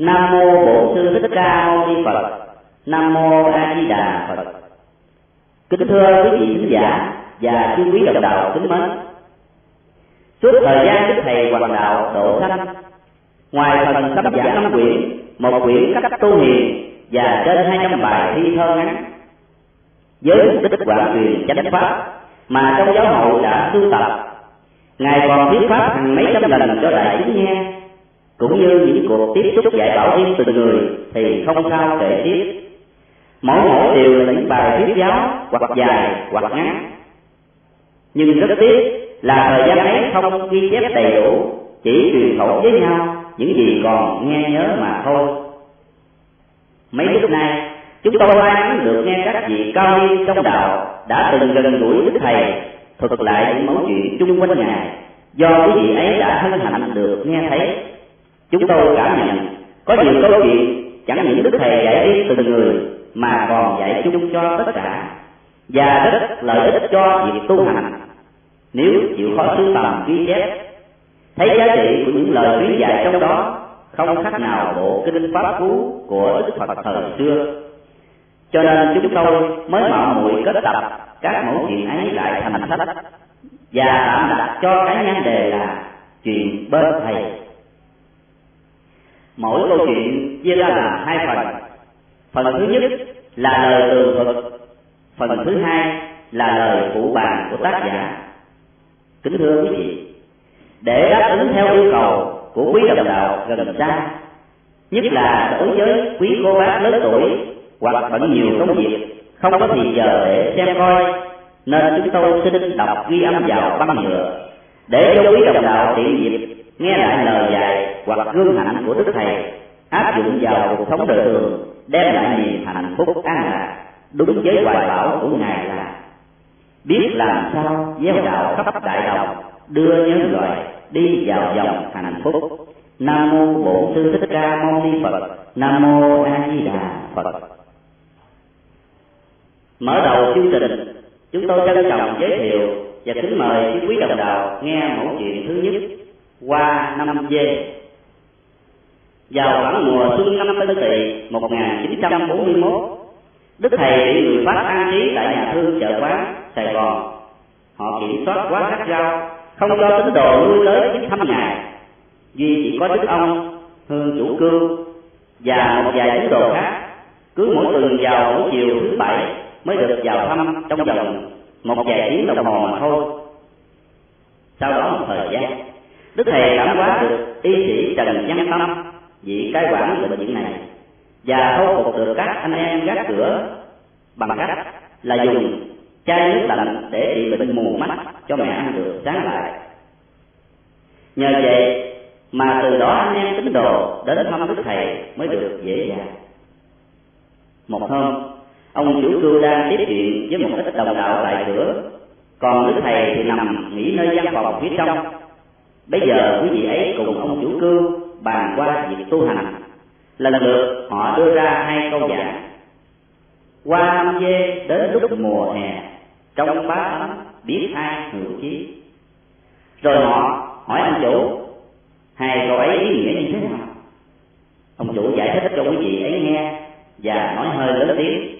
Nam mô Bổn Sư Thích Ca Mâu Ni Phật. Nam mô A Di Đà Phật. Kính thưa quý vị khán giả và chư quý đồng đạo kính mến, suốt thời gian Đức Thầy Hoàng Đạo độ sanh, ngoài phần sắp giảng 5 quyển, 1 quyển cách tu hiền và trên 200 bài thi thơ ngắn với mục đích quảng truyền chánh pháp mà trong giáo hội đã sưu tập, Ngài còn thuyết pháp hàng mấy trăm lần cho đại chúng nghe, cũng như những cuộc tiếp xúc dạy bảo riêng từng người thì không sao kể tiếp. Mỗi đều là những bài thuyết giáo hoặc dài hoặc ngắn, nhưng rất tiếc là thời gian ấy không ghi chép đầy đủ, chỉ truyền khẩu với nhau những gì còn nghe nhớ mà thôi. Mấy lúc nay chúng tôi may mắn được nghe các vị cao niên trong đạo đã từng gần gũi Đức Thầy thuật lại những mẫu chuyện chung quanh Ngài, do quý vị ấy đã hân hạnh được nghe thấy. Chúng tôi cảm nhận có nhiều câu chuyện chẳng những Đức Thầy dạy đi từng người mà còn dạy chung cho tất cả, và rất lợi ích cho việc tu hành nếu chịu khó sưu tầm ghi chép. Thấy giá trị của những lời khuyến dạy trong đó không khác nào bộ kinh pháp cú của Đức Phật thời xưa, cho nên chúng tôi mới mạo muội kết tập các mẫu chuyện ấy lại thành sách và tạm đặt cho cái nhan đề là Chuyện Bên Thầy. Mỗi câu chuyện chia ra làm 2 phần. Phần thứ nhất là lời tường thuật, phần thứ hai là lời phụ bàn của tác giả. Kính thưa quý vị, để đáp ứng theo yêu cầu của quý đồng đạo gần xa, nhất là đối với quý cô bác lớn tuổi hoặc bận nhiều công việc không có thì giờ để xem coi, nên chúng tôi xin đọc ghi âm vào băng nhựa để cho quý đồng đạo tiện dịp nghe lại lời dạy hoặc gương hạnh của Đức Thầy áp dụng vào cuộc sống đời thường, đem lại niềm hạnh phúc an lạc đúng với hoài bão của Ngài là biết làm sao gieo đạo khắp đại đồng, đưa nhân loại đi vào dòng hạnh phúc. Nam mô Bổn Sư Thích Ca Mâu Ni Phật. Nam mô A Di Đà Phật. Mở đầu chương trình, chúng tôi trân trọng giới thiệu và kính mời quý đồng đạo nghe mẫu chuyện thứ nhất, Hoa Năm Dê. Vào khoảng mùa xuân năm Tân Tỵ 1941, Đức Thầy bị người Pháp an trí tại nhà thương Chợ Quán, Sài Gòn. Họ kiểm soát quá gắt gao, không cho tín đồ lui tới viếng thăm Ngài, duy chỉ có Đức ông, Hương Chủ Cưu và một vài tín đồ khác cứ mỗi tuần vào buổi chiều thứ Bảy mới được vào thăm trong vòng một vài tiếng đồng hồ mà thôi. Sau đó một thời gian, Đức Thầy cảm hóa được y sĩ Trần Văn Tâm, vị cai quản bệnh viện này, và khôi phục được các anh em gác cửa bằng cách là dùng chai nước lạnh để trị bệnh mù mắt cho mẹ ăn được sáng lại. Nhờ vậy mà từ đó anh em tín đồ đến thăm Đức Thầy mới được dễ dàng. Một hôm, ông Chủ Cưu đang tiếp chuyện với một ít đồng đạo tại cửa, còn Đức Thầy thì nằm nghỉ nơi văn phòng phía trong. Bây giờ quý vị ấy cùng ông Chủ Cưu bàn qua việc tu hành. Lần lượt họ đưa ra 2 câu giảng. Hoa Năm Dê đến lúc mùa hè, trong bá tánh biết ai hữu chí. Rồi họ hỏi ông chủ 2 câu ấy ý nghĩa như thế nào. Ông chủ giải thích cho quý vị ấy nghe và nói hơi lớn tiếng: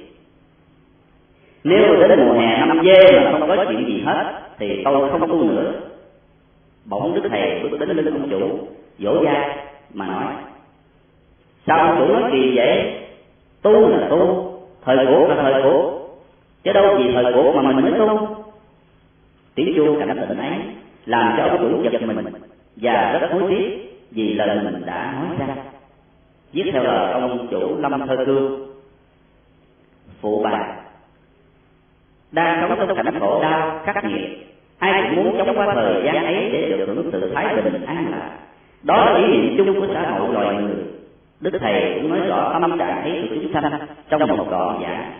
nếu đến mùa hè Năm Dê mà không có chuyện gì hết thì tôi không tu nữa. Bỗng Đức Thầy bước đến lưng ông chủ, vỗ vai mà nói: sao ông chủ nói kỳ vậy? Tu là tu, thời cuộc là thời cuộc, chứ đâu vì thời cuộc mà mình mới tu. Tiếng chuông cảnh tỉnh ấy làm cho ông chủ giật mình và rất hối tiếc vì lời mình đã nói ra. Viết theo lời ông chủ Lâm Thơ Cương. Phụ bà đang sống trong cảnh khổ đau khắc nghiệt, ai cũng muốn chống qua thời gian ấy để được hưởng sự thái bình an lạc. Đó là ý niệm chung của xã hội loài người. Đức Thầy cũng nói rõ tâm trạng ấy của chúng sanh trong một đoạn giảng.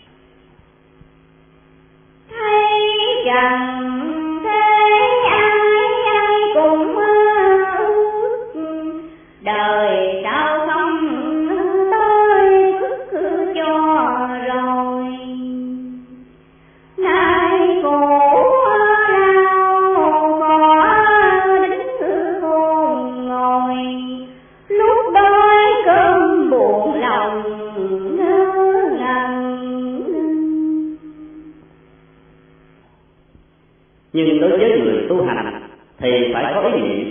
Thấy rằng thế ai cũng ước đời sao không tôi ước cho rồi. Nay khổ đau có đứng khôn ngồi, lúc đói cơn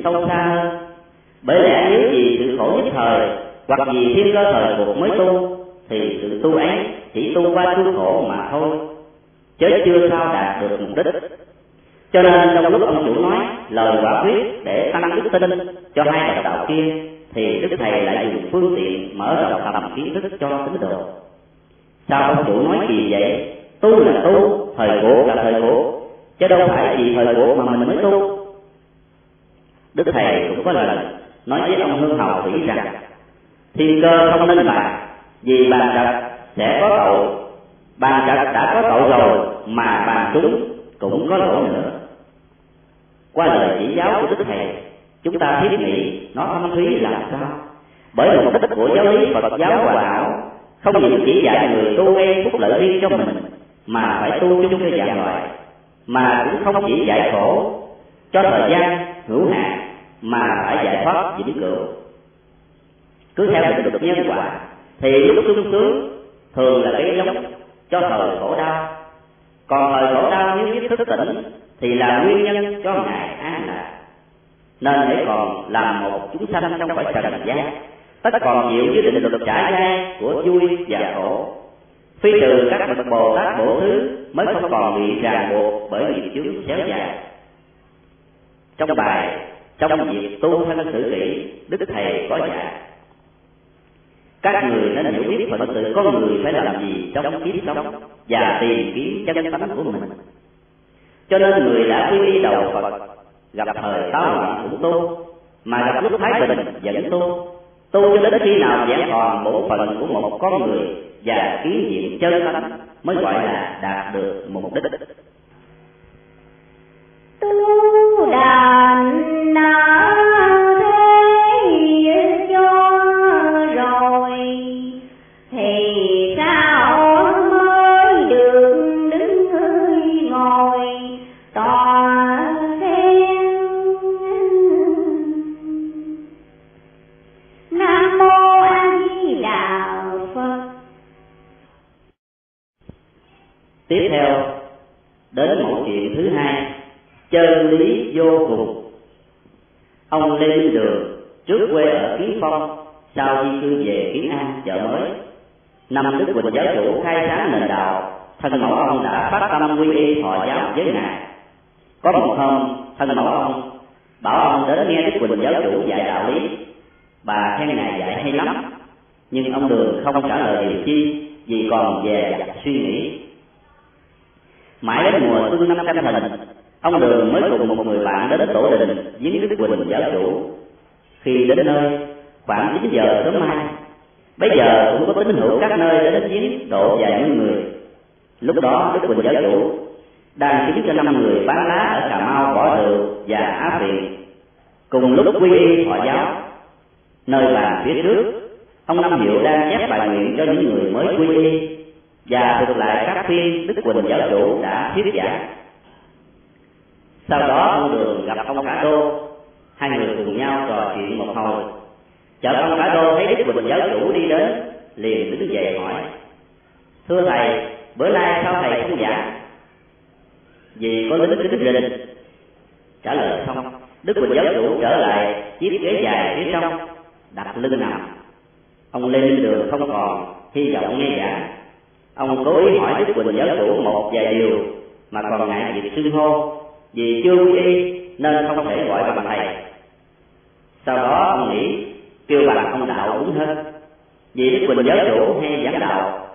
sâu xa hơn. Bởi lẽ nếu vì sự khổ nhất thời hoặc vì thiên cơ thời cuộc mới tu, thì sự tu ấy chỉ tu qua chuốc khổ mà thôi, chứ chưa sao đạt được mục đích. Cho nên trong lúc ông chủ nói lời quả quyết để tăng đức tin cho hai đồng đạo kia, thì Đức Thầy lại dùng phương tiện mở rộng tầm kiến thức cho tín đồ. Sao ông chủ nói gì vậy? Tu là tu, thời cuộc là thời cuộc, chứ đâu phải vì thời cuộc mà mình mới tu. Đức Thầy cũng có lần nói với ông Hương Hầu Thủy rằng thiên cơ không nên bàn, vì bàn trật sẽ có tội, bàn trật đã có tội rồi mà bàn trúng cũng có lỗi nữa. Qua lời chỉ giáo của Đức Thầy, chúng ta thiết nghĩ nó thâm thúy làm sao? Bởi mục đích của giáo lý Phật giáo hoàn hảo không những chỉ dạy người tu gây phúc lợi riêng cho mình, mà phải tu chung cho dạng loại, mà cũng không chỉ dạy khổ cho thời gian hữu hạn, mà phải giải thoát vĩnh cửu. Cứ theo định luật nhân quả thì lúc sung sướng thường là cái giống cho thời khổ đau, còn thời khổ đau nếu biết thức tỉnh thì là nguyên nhân cho ngày an lạc. Nên hãy còn làm một chúng sanh trong cõi trần gian, tất còn chịu với định luật trả dai của vui và khổ. Phi trừ các bậc Bồ Tát Bổ Thứ mới không còn bị ràng buộc bởi nghiệp chướng xéo dài. Trong bài Trong việc tu thân xử kỷ, Đức Thầy có dạy các người nên hiểu biết phận sự con người phải làm gì trong kiếp sống và tìm kiếm chân tánh của mình. Cho nên người đã quy y đầu Phật, gặp thời táo loạn cũng tu, mà gặp lúc thái bình vẫn tu cho đến khi nào vẹn toàn bổn phận của một con người và kiến diện chân tánh mới gọi là đạt được mục đích. Tu đàn na thế cho rồi thì sao mới được đứng ngồi tòa sen. Nam mô A Di Đà Phật. Tiếp theo đến mẫu chuyện thứ hai, chân lý vô cùng. Ông Lê Minh Đường trước quê ở Kiến Phong, sau di cư về Kiến An chợ mới. Năm Đức Quỳnh giáo chủ khai sáng nền đạo, thân mẫu ông đã phát tâm quy y thọ giáo với ngài. Có một hôm, thân mẫu ông bảo ông đến nghe Đức Quỳnh giáo chủ dạy đạo lý. Bà khen ngài dạy hay lắm, nhưng ông Đường không trả lời điều chi, vì còn dè dặt suy nghĩ. Mãi đến mùa xuân năm Canh Thìn, ông Đường mới cùng một người bạn đến tổ đình viếng Đức Quỳnh giáo chủ. Khi đến nơi khoảng 9 giờ sớm mai, bây giờ cũng có tín hữu các nơi đến viếng độ vài mươi người. Lúc đó Đức Quỳnh giáo chủ đang chứng cho 5 người bán lá ở Cà Mau bỏ rượu và á phiện, cùng lúc quy y thọ giáo. Nơi bàn phía trước, ông Năm Hiệu đang chép bài nguyện cho những người mới quy y và thuật lại các phiên Đức Quỳnh giáo chủ đã thuyết giảng. Sau đó ông Đường gặp ông Cả Đô, hai người cùng nhau trò chuyện một hồi. Chợt ông Cả Đô thấy Đức Quỳnh giáo chủ đi đến, liền đứng dậy hỏi: "Thưa thầy, bữa nay sao thầy không giảng?" "Vì có lính kính rình." Trả lời xong, Đức Quỳnh giáo chủ trở lại chiếc ghế dài phía trong, đặt lưng nằm. Ông Lê Minh Đường không còn hy vọng nghe giảng. Ông cố ý hỏi Đức Quỳnh giáo chủ một vài điều mà còn ngại việc xưng hô, vì chưa quy y nên không thể gọi bằng thầy. Sau đó ông nghĩ kêu bằng ông đạo đúng hơn, vì Đức Quỳnh giáo chủ hay giảng đạo.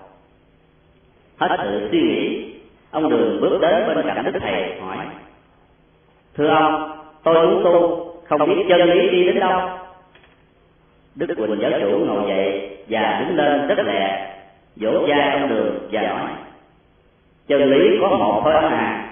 Hết sự suy nghĩ, ông Đường bước đến bên cạnh Đức Thầy hỏi: "Thưa ông, tôi muốn tu, không biết chân lý đi đến đâu?" Đức Quỳnh giáo chủ ngồi dậy và đứng lên rất lẹ, vỗ vai ông Đường và nói: "Chân lý có một thôi ông à."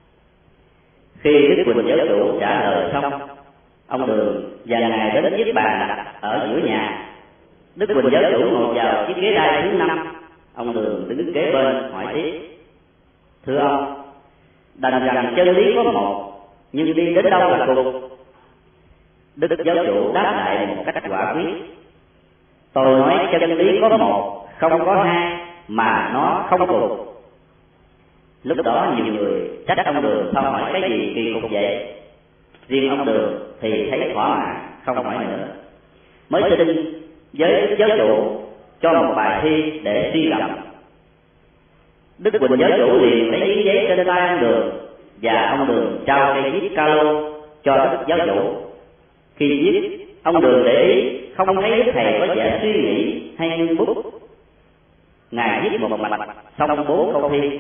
Khi Đức Quỳnh giáo chủ trả lời xong, ông Đường và ngài đến chiếc bàn đặt ở giữa nhà. Đức Quỳnh giáo chủ ngồi vào chiếc ghế đai thứ 5, ông Đường đứng kế bên hỏi tiếp: "Thưa ông, đành rằng chân lý có một, nhưng đi đến đâu là cùng?" Đức giáo chủ đáp lại một cách quả quyết: "Tôi nói chân lý có một, không có hai, mà nó không cùng." Lúc đó nhiều người trách ông Đường sao hỏi cái gì kỳ cục vậy. riêng ông Đường thì thấy thỏa mãn không hỏi nữa, mới xin với giáo chủ cho một bài thi để suy gẫm. Đức Quỳnh giáo chủ liền lấy miếng giấy trên tay ông Đường, và ông Đường trao cây viết ca lô cho Đức giáo chủ. Khi viết, ông Đường để ý không thấy Đức thầy có vẻ suy nghĩ hay ngưng bút. Ngài viết một mạch xong 4 câu thi.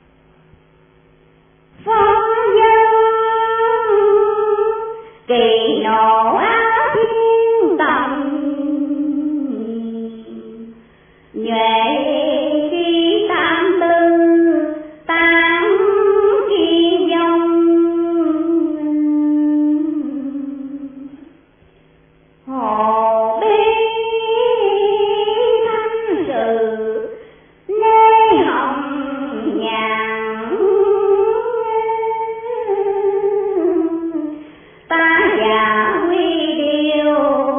Phong dân kỳ nộ áo thiên tầm, nhuệ khi tam tư tam thiên dông, hồ bi thanh sự lê hồng nhàn, ta giả quy điều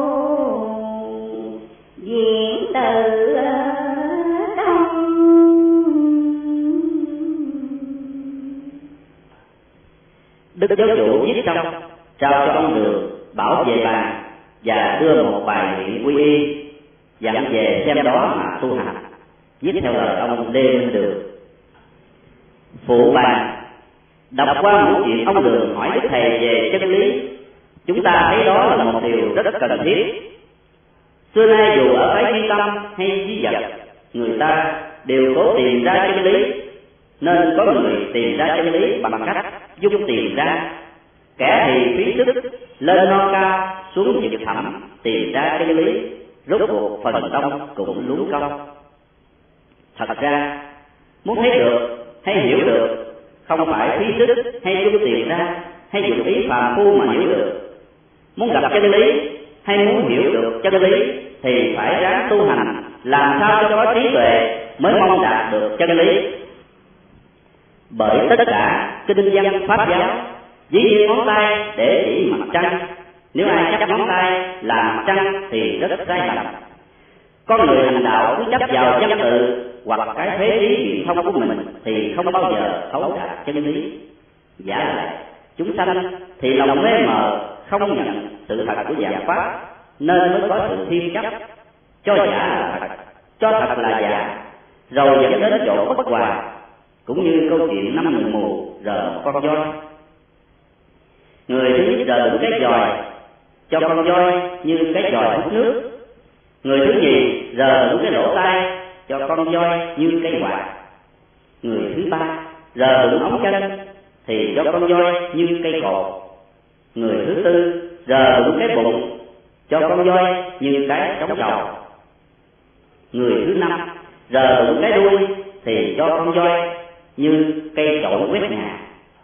diễn từ đông. Đức giáo chủ viết xong, trao cho ông Đường bảo về bàn và đưa một bài nguyện quy y, dặn về xem đó mà tu hành, viết theo lời ông Lê Minh Đường. Phụ bàn đọc qua một chuyện ông Đường hỏi Đức thầy về chân lý, chúng ta thấy đó là một điều rất cần thiết. Xưa nay dù ở phái duy tâm hay duy vật, người ta đều cố tìm ra chân lý, nên có người tìm ra chân lý bằng cách dung tìm ra, kẻ thì phí sức lên non cao xuống vực thẳm tìm ra chân lý, rốt cuộc phần đông cũng luống công. Thật ra muốn thấy được hay hiểu được không phải phí sức hay dung tìm ra hay dùng ý phàm phu mà hiểu được. Muốn gặp chân lý hay muốn hiểu được chân lý thì phải ráng tu hành, làm sao cho có trí tuệ mới mong đạt được chân lý. Bởi tất cả kinh văn pháp giáo dĩ nhiên ngón tay để chỉ mặt trăng, nếu ai chấp ngón tay là mặt trăng thì rất sai lầm. Con người hành đạo cứ chấp vào văn tự hoặc cái thế trí truyền thông của mình thì không bao giờ thấu đạt chân lý. Giả lại chúng sanh thì lòng mê mờ, không nhận sự thật của dạng pháp, nên mới có sự thiên chấp, cho giả là thật, cho thật là giả, rồi dẫn đến chỗ bất hòa. Cũng như câu chuyện 5 người mù rờ một con voi. Người thứ nhất rờ đúng cái giòi, cho con voi như cái giòi hút nước. Người thứ nhì rờ đúng cái lỗ tai, cho con voi như cây quạt. Người thứ ba rờ đúng ống chân thì cho con voi như cây cột. Người thứ tư rờ đúng cái bụng, cho con voi như cái trống trầu. Người thứ năm rờ đúng cái đuôi thì cho con voi như cây chổi quét nhà.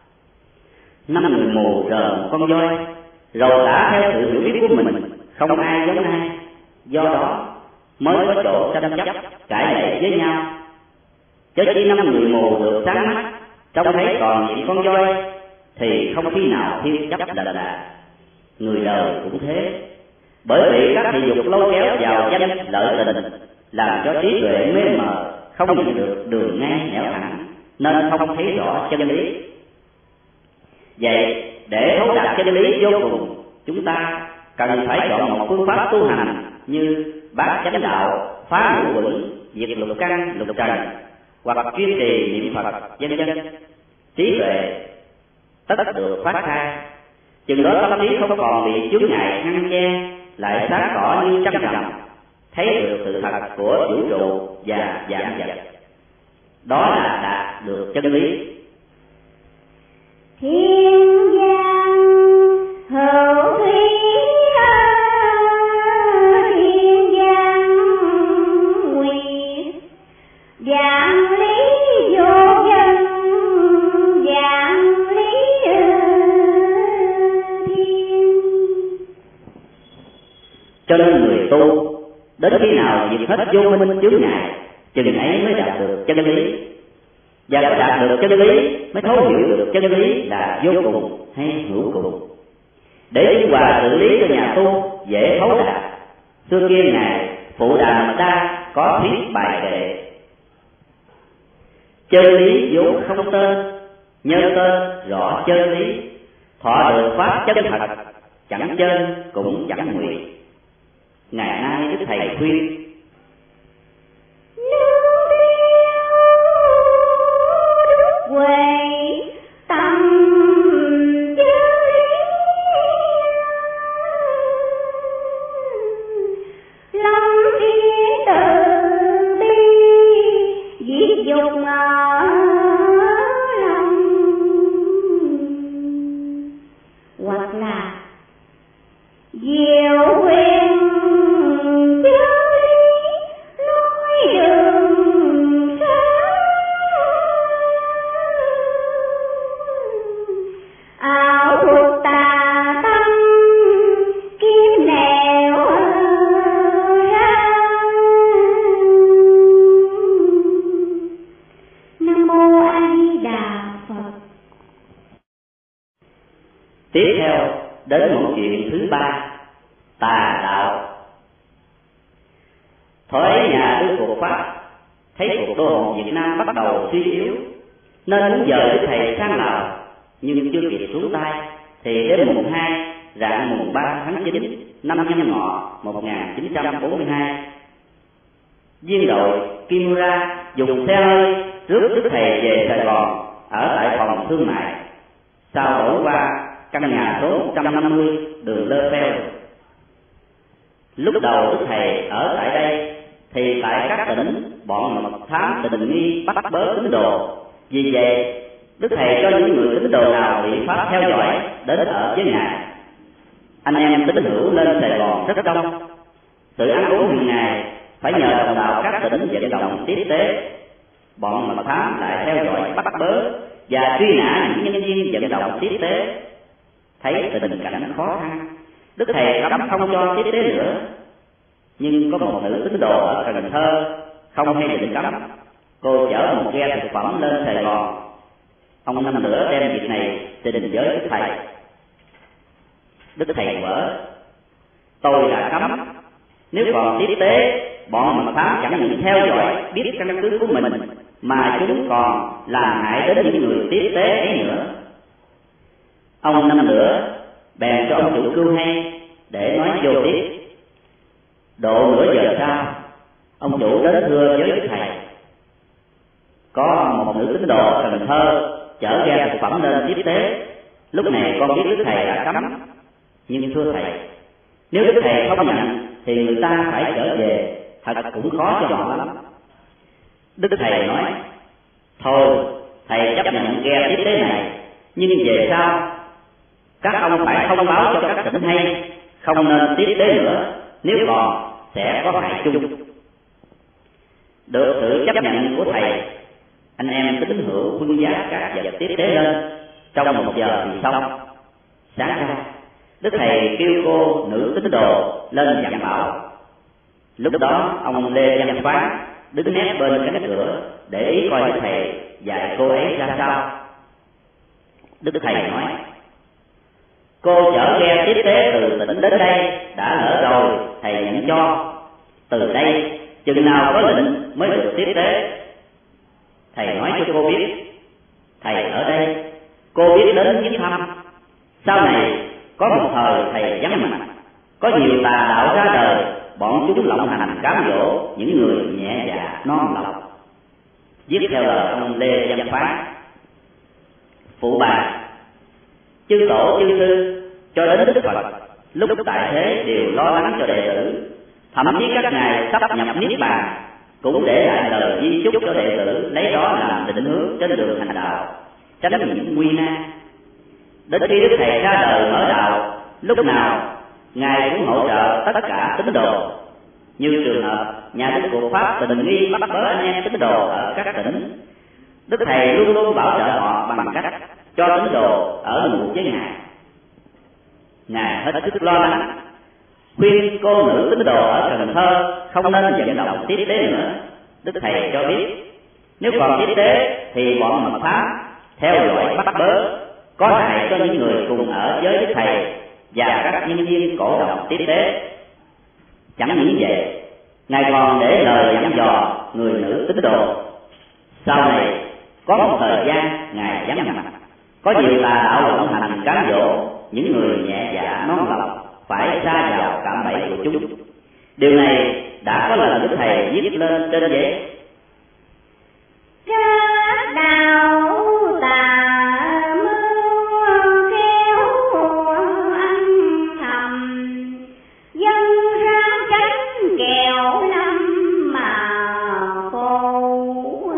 5 người mù rờ một con voi, rồi đã theo sự hiểu biết của mình, không ai giống ai, do đó mới có chỗ tranh chấp cãi lệ với nhau. Chớ chỉ 5 người mù được sáng mắt, trông thấy còn những con voi thì không khi nào thiên chấp đà đà. Người đời cũng thế, bởi vì các thị dục lôi kéo vào danh lợi tình, làm cho trí tuệ mê mờ, không nhìn được đường ngay nẻo thẳng, nên không thấy rõ chân lý. Vậy để thấu đạt chân lý vô cùng, chúng ta cần phải chọn một phương pháp tu hành như bát chánh đạo, phá ngũ uẩn, diệt lục căn lục trần, hoặc chuyên trì niệm Phật, vân vân. Trí tuệ tất được phát khai, chừng đó tâm trí không còn bị chướng ngại ngăn che, lại sáng tỏ như trăng rằm, thấy được sự thật của vũ trụ và vạn vật. Đó là đạt được chân lý. Thiên giang hữu thủy, thiên giang nguyệt, vạn lý vô nhân, vạn lý thiên. Cho nên người tu đến khi nào diệt hết vô minh chướng ngại, chừng ấy mới đạt được chân lý. Và có đạt được chân lý mới thấu hiểu được chân lý là vô cùng hay hữu cùng. Để dung hòa xử lý cho nhà tu dễ thấu đạt, xưa kia ngài Phụ Đà Mật Đa có viết bài kệ: chân lý vốn không tên, nhớ tên rõ chân lý, thọ được pháp chân thật, chẳng chân cũng chẳng nguyện. Ngày nay Đức Thầy khuyên: quê tâm dùng ở lòng, hoặc là diệu huyền giới lối đường sáng, ảo thuật tà tâm kiếm nẻo ra. Nam mô A Di Đà Phật. Tiếp theo đến một chuyện thứ ba, tà đạo. Thời nhà Đức Phật Pháp thấy cuộc đô hộ Việt Nam bắt đầu suy yếu, nên muốn dời Đức Thầy sang Lào, nhưng chưa kịp xuống tay thì đến mùng 2 rạng mùng 3 tháng 9 năm Nhâm Ngọ 1942, viên đội Kimura dùng xe hơi rước Đức Thầy về Sài Gòn ở tại phòng thương mại, sau đổi qua căn nhà số 150 đường Lê Pheo. Lúc đầu Đức Thầy ở tại đây thì tại các tỉnh bọn mật thám tình nghi bắt bớ tín đồ. Vì vậy Đức Thầy cho những người tín đồ nào bị pháp theo dõi đến ở với Ngài. Anh em tín hữu lên Sài Gòn rất đông. Sự ăn uống hàng ngày phải nhờ đồng bào các tỉnh vận động tiếp tế. Bọn mật thám lại theo dõi bắt bớ và truy nã những nhân viên vận động tiếp tế. Thấy tình cảnh khó khăn, Đức Thầy cấm không cho tiếp tế nữa. Nhưng có một nữ tín đồ ở Cần Thơ không hay định cấm. Cô chở một ghe thực phẩm lên Sài Gòn. Ông Năm Lửa đem việc này trình với Đức Thầy. Đức Thầy quở: tôi đã cấm, nếu còn tiếp tế, bọn mật thám chẳng những theo dõi biết căn cứ của mình, mà chúng còn làm hại đến những người tiếp tế ấy nữa. Ông Năm Lửa bèn cho ông chủ cưu hay để nói vô tiếp. Độ nửa giờ sau, ông chủ đến thưa với Đức Thầy: có một nữ tín đồ ở Cần Thơ chở ghe thực phẩm lên tiếp tế. Lúc này con biết Đức Thầy đã cấm, nhưng thưa Thầy, nếu Đức Thầy không nhận thì người ta phải trở về, thật cũng khó cho họ lắm. Đức Thầy nói: thôi, Thầy chấp nhận ghe tiếp tế này, nhưng về sau các ông phải thông báo cho các tỉnh hay, không nên tiếp tế nữa, nếu còn sẽ có hại chung. Được sự chấp nhận của Thầy, anh em tín hữu quân giá các vật tiếp tế lên. Trong 1 giờ thì xong. Sáng ra, Đức Thầy kêu cô nữ tín đồ lên dặn bảo. Lúc đó ông Lê Văn Phán đứng nép bên cánh cửa để ý coi Đức Thầy dạy cô ấy ra sao. Đức Thầy nói: cô chở ghe tiếp tế từ tỉnh đến đây đã lỡ rồi, Thầy nhận cho. Từ đây chừng nào có lệnh mới được tiếp tế. Thầy nói cho cô biết, Thầy ở đây, cô biết đến viếng thăm. Sau này có một thời Thầy vắng mặt, có nhiều tà đạo ra đời, bọn chúng lộng hành cám dỗ những người nhẹ dạ non lòng. Viết theo lời ông Lê Văn Phán. Phụ bà, chư tổ chư sư cho đến Đức Phật lúc tại thế đều lo lắng cho đệ tử, thậm chí các ngài sắp nhập niết bàn cũng để lại lời di chúc cho đệ tử lấy đó làm định hướng trên đường hành đạo, tránh những nguy nan. Đến khi Đức Thầy ra đời mở đạo, lúc nào ngài cũng hỗ trợ tất cả tín đồ. Như trường hợp nhà Đức Phật Pháp tình nghi bắt bớ anh em tín đồ ở các tỉnh, Đức Thầy luôn luôn bảo trợ họ bằng cách cho tín đồ ở ngủ với Ngài. Ngài hết sức lo lắng, khuyên cô nữ tín đồ ở Cần Thơ không nên vận động tiếp tế nữa. Đức Thầy cho biết, nếu còn tiếp tế thì bọn mật thám theo dõi bắt bớ, có hại cho những người cùng ở với Đức Thầy và các nhân viên cổ động tiếp tế. Chẳng những vậy, Ngài còn để lời dặn dò người nữ tín đồ. Sau này có một thời gian Ngài vắng mặt, Có nhiều tà đạo lộng hành cám dỗ những người nhẹ dạ non lòng phải sa vào cạm bẫy của chúng. Điều này đã có lần Đức Thầy viết lên trên giấy: các đạo tà mưu khéo âm thầm, dân ra tránh kẹo năm mà khổ.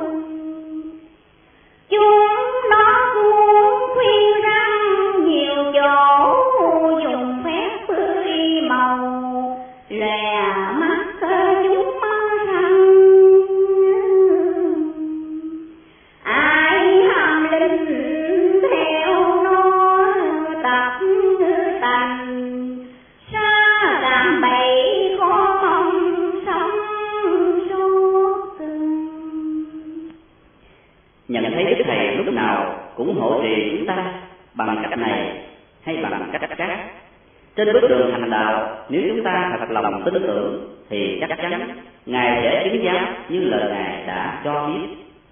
Chúng nó muốn khuyên răng nhiều chỗ, dùng phép tươi màu lè mắt chúng răng. Ai ham linh theo nó tập tành, xa làm bẫy khó mong sống suốt. Nhận thấy Đức Thầy lúc nào cũng hộ trì chúng ta bằng cách này hay bằng cách khác. Trên bước đường hành đạo, nếu chúng ta thật lòng tin tưởng thì chắc chắn Ngài sẽ chứng giám như lời Ngài đã cho biết.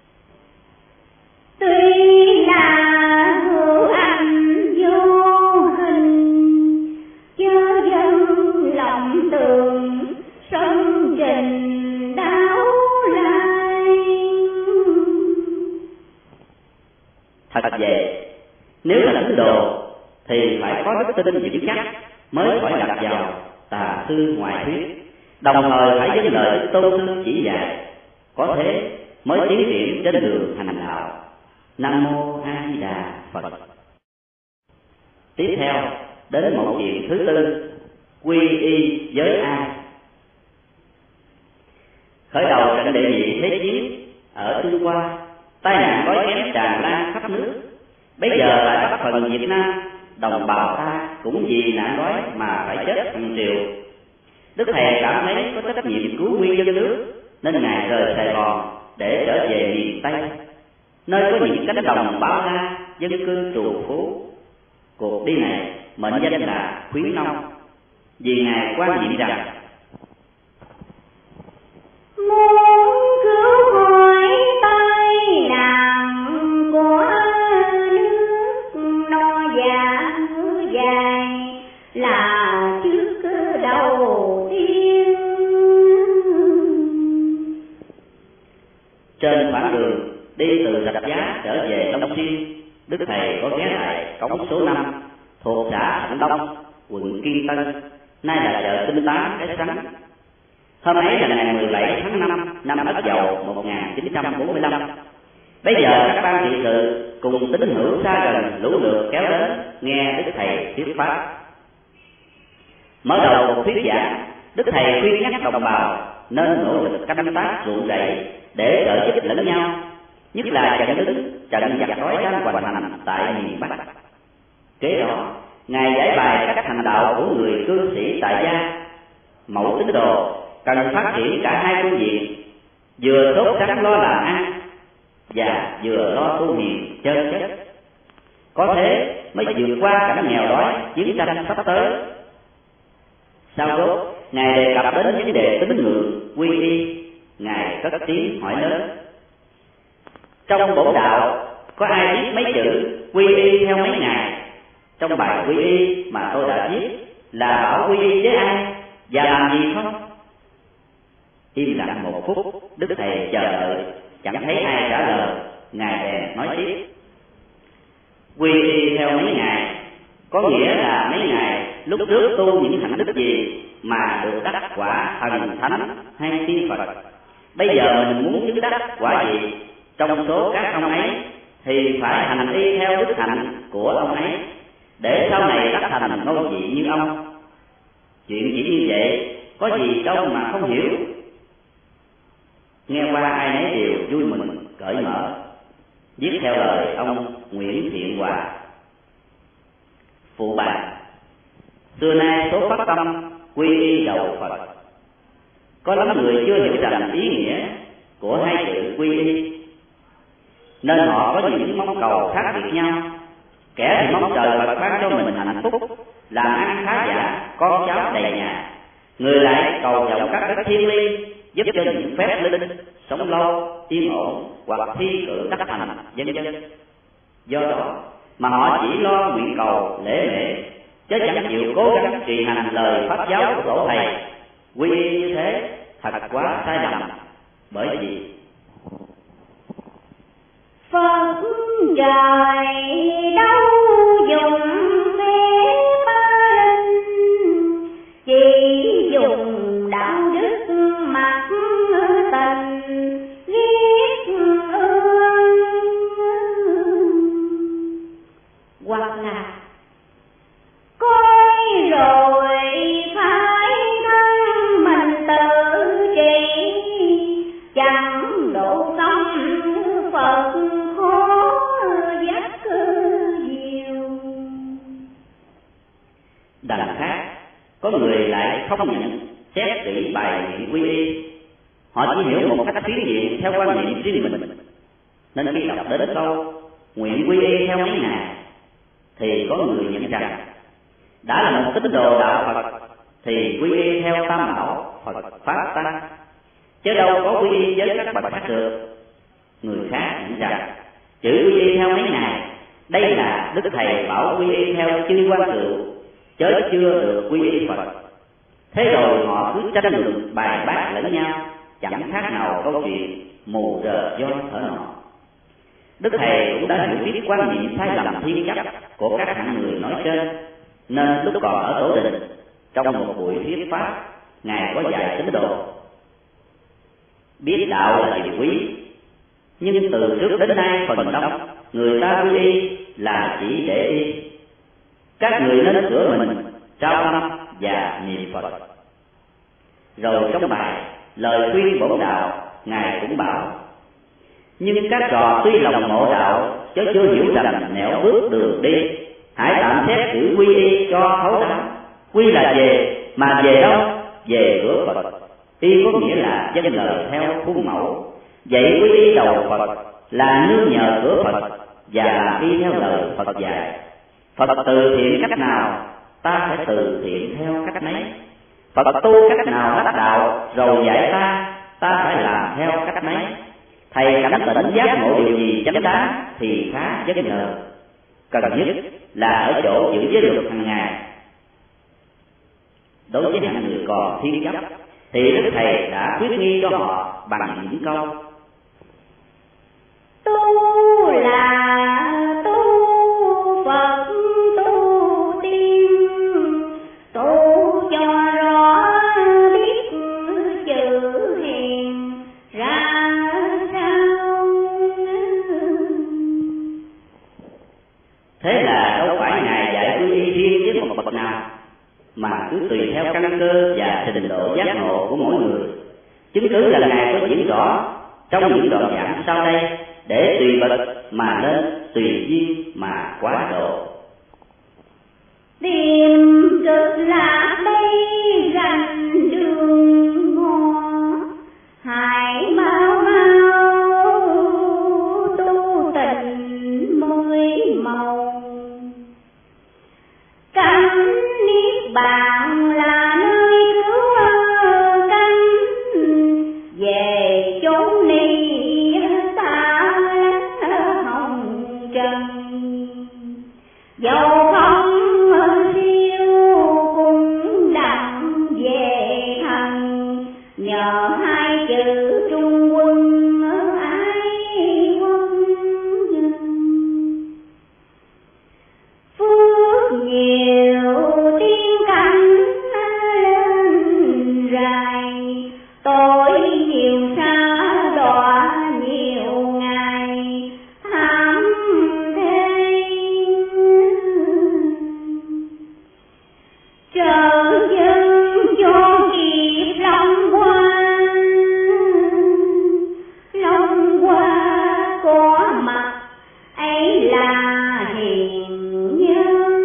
Tuy là hữu ảnh vô hình, chớ dân lòng tường sân trình đáo lai. Thật vậy, nếu là tín đồ thì phải có đức tin vững chắc mới khỏi đặt vào tà sư ngoại thuyết, đồng thời phải vâng lời tôn sư chỉ dạy, có thế mới tiến triển trên đường hành đạo. Nam mô A Di Đà Phật. Tiếp theo đến mẫu chuyện thứ tư, quy y với ai. Khởi đầu trận đệ nhị thế chiến ở Trung Hoa, tai nạn đói kém tràn lan khắp nước. Bây giờ tại Bắc phần Việt Nam, đồng bào ta cũng vì nạn đói mà phải chết hàng triệu. Đức Thầy cảm thấy có trách nhiệm cứu nguyên dân nước, nên Ngài rời Sài Gòn để trở về miền Tây, nơi có những cánh đồng bao la, dân cư trù phú. Cuộc đi này mệnh danh là khuyến nông, vì Ngài quan niệm rằng muốn cứu khỏi tai nạn của nước no dạ dài là trước đầu tiên. trên khoảng đường đi từ Rạch Giá trở về Long Xuyên, Đức Thầy có ghé lại cổng số 5 thuộc xã Thạnh Đông, quận Kiên Tân, nay là chợ Tinh Tám Cái Sắn. Hôm ấy là ngày 17 tháng 5 năm Ất Dậu 1945. Bây giờ các ban trị sự cùng tín hữu xa gần lũ lượt kéo đến nghe Đức Thầy thuyết pháp. Mở đầu cuộc thuyết giảng, Đức Thầy khuyên nhắc đồng bào nên nỗ lực canh tác ruộng rẫy để trợ giúp lẫn nhau, nhất là trận giặc đói đang hoành hành tại miền Bắc. Kế đó, Ngài giải bài cách hành đạo của người cư sĩ tại gia. Mẫu tín đồ cần phát triển cả hai phương diện, vừa sốt sắng lo làm ăn và vừa lo tu hiền chân chất. Có thế mới vượt qua cảnh nghèo đói, chiến tranh sắp tới. Sau đó, Ngài đề cập đến vấn đề tín ngưỡng quy y. Ngài cất tiếng hỏi lớn: trong bổn đạo có ai biết mấy chữ quy y theo mấy ngài? Trong bài quy y mà tôi đã viết là bảo quy y với ai và làm gì không? Im lặng một phút, Đức Thầy chờ đợi, chẳng thấy ai trả lời. Ngài bèn nói tiếp: quy y theo mấy ngài có nghĩa là mấy ngài lúc trước tu những hạnh đức gì mà được đắc quả thần thánh hay tiên Phật. Bây giờ mình muốn chứng đắc quả gì trong số các ông ấy thì phải hành y theo đức hạnh của ông ấy, để sau này đắc thành ngôi vị như ông. Chuyện chỉ như vậy có gì đâu mà không hiểu. Nghe qua ai nấy đều vui mừng cởi mở. Viết theo lời ông Nguyễn Thiện Hòa. Phụ bài: xưa nay số phát tâm quy y đầu Phật. Có lắm người chưa hiểu rằng ý nghĩa của hai chữ quy y, nên họ có những mong cầu khác biệt nhau. Kẻ thì mong trời Phật ban cho mình hạnh phúc, làm ăn khá giả, con cháu đầy nhà. Người lại cầu vọng các đức thiên liêng giúp cho những phép linh sống lâu yên ổn hoặc thi cử đắc thành, vân vân. Do đó mà họ chỉ lo nguyện cầu lễ mễ, chứ chẳng chịu cố gắng trì hành lời pháp giáo của tổ thầy. Quy y như thế thật quá sai lầm, bởi vì Phật trời đâu dùng phép linh, chỉ dùng đạo đức mặc tình ghét ương, hoặc là coi rồi phải thân mình tự trị, chẳng độ công Phật khó dắt diệu. đằng khác, có người lại không nhận xét kỹ bài nguyện quy y. Họ chỉ hiểu một cách phiến diện theo quan niệm riêng mình, nên khi đọc đến câu nguyện quy y theo mấy ngày thì có người nhận rằng đã là một tín đồ đạo Phật thì quy y theo Tam Bảo Phật Pháp Tăng, chứ đâu có quy y với các bậc khác được. Người khác nhận rằng chữ quy y theo mấy ngày đây là Đức Thầy bảo quy y theo chư quan cựu, chớ chưa được quy y Phật. Thế rồi họ cứ tranh luận bài bác lẫn nhau, chẳng khác nào câu chuyện mù rờ do thở nọ. Đức Thầy cũng đã hiểu biết quan niệm sai lầm thiên chấp của các hạng người nói trên, nên lúc còn ở Tổ Đình, trong một buổi thuyết pháp, Ngài có dạy tín đồ biết đạo là điều quý, nhưng từ trước đến nay phần đông người ta quy y là chỉ để y. Các người nên sửa mình, trao tâm và niệm Phật. Rồi trong bài lời khuyên bổn đạo, Ngài cũng bảo: nhưng các trò tuy lòng ngộ đạo, chứ chưa hiểu rằng nẻo bước đường đi, hãy tạm xét chữ quy y cho thấu đáo. Quy là về, mà về đâu? Về cửa Phật. Y có nghĩa là dân lời theo khuôn mẫu. Vậy quy y đầu Phật là nương nhờ cửa Phật và làm y theo lời Phật dạy. Phật từ thiện cách nào, ta phải từ thiện theo cách nấy. Phật tu cách nào đắc đạo rồi dạy ta phải làm theo cách nấy. Thầy cảnh tỉnh giác ngộ điều gì chánh đáng thì khá vấn nhờ. Cần nhất là ở chỗ giữ giới luật hàng ngày. Đối với hạng người còn thiên chấp thì Đức Thầy đã khuyết nghi cho họ bằng những câu: tu là tu Phật, tu tiên, tu cho rõ biết chữ hiền ra sao. Thế là đâu phải Ngài dạy quy y riêng với một bậc nào, mà cứ tùy theo căn cơ và trình độ giác ngộ của mỗi người. Chứng cứ là Ngài có diễn rõ trong những đoạn giảng sau đây, để tùy bậc mà lên, tùy duyên mà quá độ. Tìm cực lạc đây rành đường mò, hãy mau mau tu tình mới màu. Cánh niết bàn là nơi cứu cánh, về chốn ni ta lánh hồng trần. Dẫu không siêu cũng đặng về thần, nhờ hai chữ trung quân ái quân. Phước nhiều tiên cảnh lên rài, tội nhiều xa đọa nhiều ngày thảm thế. Trợ dân cho kịp long qua có mặt ấy là hiền nhân.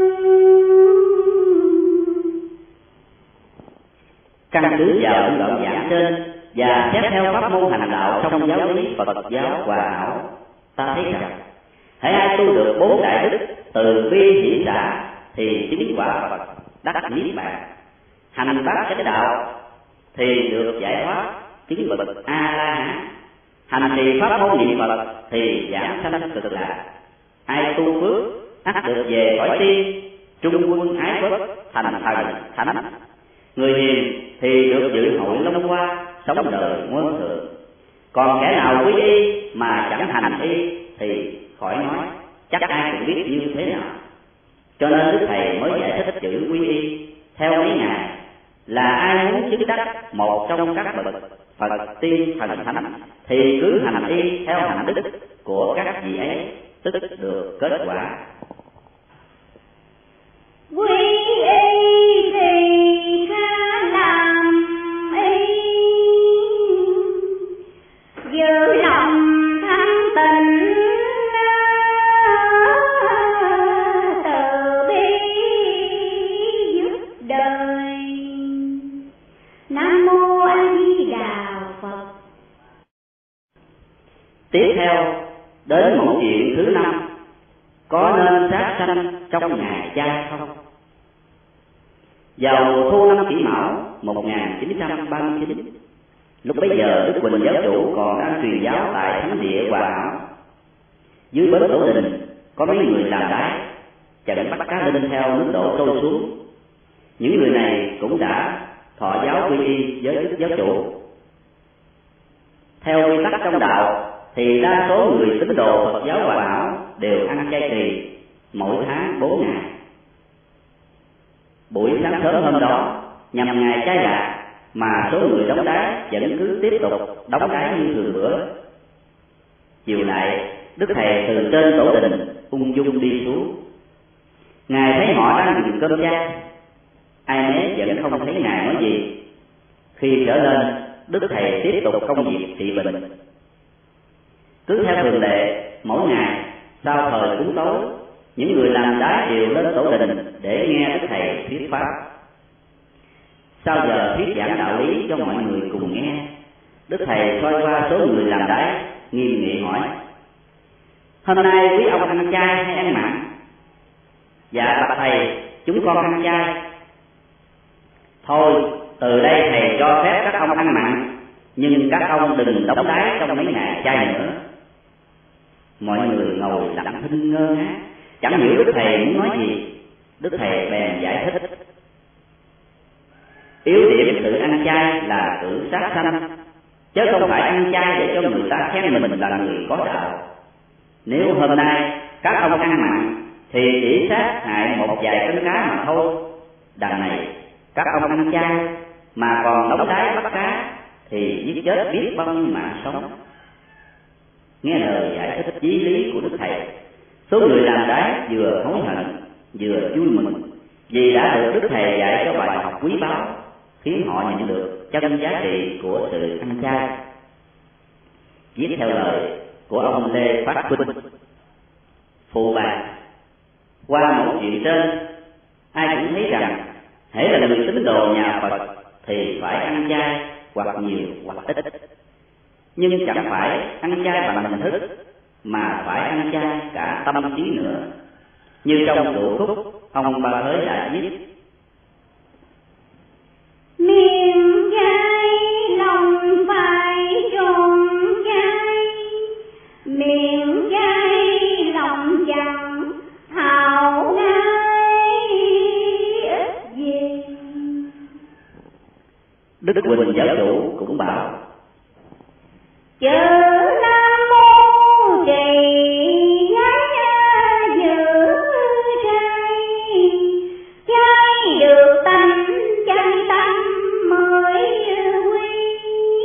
Căn cứ vào những đoạn giảng trên và xét theo pháp môn hành đạo trong giáo lý Phật giáo Hòa Hảo, ta thấy rằng hễ ai tu được 4 đại đức từ bi hỷ xả thì chứng quả Phật, đắc niết bàn. Hành bát chánh đạo thì được giải thoát, chứng bậc A La Hán. Hành trì pháp môn niệm Phật thì giảng sanh cực lạc. Ai tu phước ắt được về cõi tiên, trung quân ái quốc, thành thần thánh. Người hiền thì được dự hội long hoa, sống đời ngoan thượng. Còn kẻ nào quy y mà chẳng hành y thì khỏi nói, chắc ai cũng biết như thế nào. Cho nên Đức Thầy mới giải thích chữ quy y theo mấy ngài là ai muốn chứng đắc một trong các bậc Phật tiên thần thánh thì cứ hành y theo hạnh đức của các vị ấy, tức được kết quả. Quy y thì khá làm y, giữ lòng thanh tịnh, từ bi giúp đời. Nam mô A Di Đà Phật. Tiếp theo đến mẫu chuyện thứ 5, có nên sát sanh trong ngày chay không? Vào mùa thu năm Kỷ Mão 1939, lúc bấy giờ Đức Quỳnh giáo chủ còn đang truyền giáo tại thánh địa Hòa Hảo. Dưới bến Tổ Đình có mấy người làm đái chặn bắt cá linh theo nước đổ trôi xuống. Những người này cũng đã thọ giáo quy y với Đức giáo chủ. Theo quy tắc trong đạo thì đa số người tín đồ Phật giáo Hòa Hảo đều ăn chay kỳ mỗi tháng 4 ngày. Buổi sáng sớm hôm đó nhằm ngày chay lạc mà số người đóng đái vẫn cứ tiếp tục đóng đái như thường bữa. Chiều lại, Đức Thầy từ trên Tổ Đình ung dung đi xuống. Ngài thấy họ đang dùng cơm chay, ai nấy vẫn không thấy ngài nói gì. Khi trở lên, Đức Thầy tiếp tục công việc trị bệnh. Cứ theo thường lệ, mỗi ngày sau thời cúng tối, những người làm đái đều lên Tổ Đình để nghe Đức Thầy thuyết pháp. Sau giờ thuyết giảng đạo lý cho mọi người cùng nghe, Đức Thầy soi qua số người làm đái, nghiêm nghị hỏi: hôm nay quý ông ăn chay hay ăn mặn? Dạ bạch Thầy, chúng con ăn chay. Thôi, từ đây Thầy cho phép các ông ăn mặn, nhưng các ông đừng đóng đái trong mấy ngày chay nữa. Mọi người ngồi lặng thinh ngơ ngác, chẳng hiểu Đức Thầy muốn nói gì. Đức Thầy bèn giải thích: yếu điểm tự ăn chay là tự sát sanh, chứ không phải ăn chay để cho người ta khen mình là người có đạo. Nếu hôm nay các ông ăn mặn thì chỉ sát hại một vài con cá mà thôi. Đằng này các ông ăn chay mà còn đóng đái bắt cá thì giết chết biết bao nhiêu mạng sống. Nghe lời giải thích chí lý của Đức Thầy, số người làm đái vừa hối hận vừa vui mừng vì đã được Đức Thầy dạy cho bài học quý báu, khiến họ nhận được chân giá trị của sự ăn chay. Viết theo lời của ông Lê Phát Huynh: phụ bạc. Qua mẫu chuyện trên, ai cũng thấy rằng hễ là người tín đồ nhà Phật thì phải ăn chay, hoặc nhiều hoặc ít. Nhưng chẳng phải ăn chay bằng hình thức, mà phải ăn chay cả tâm trí nữa. Như trong Cựu Khúc, ông Ba Thới đã viết: miệng chay lòng phải tròn chay, miệng chay lòng chẳng hào nái ít gì. Đức Quỳnh giáo chủ cũng bảo: chữ Nam Mô trì giới giữ chay, chay được tánh chay tâm mới quy.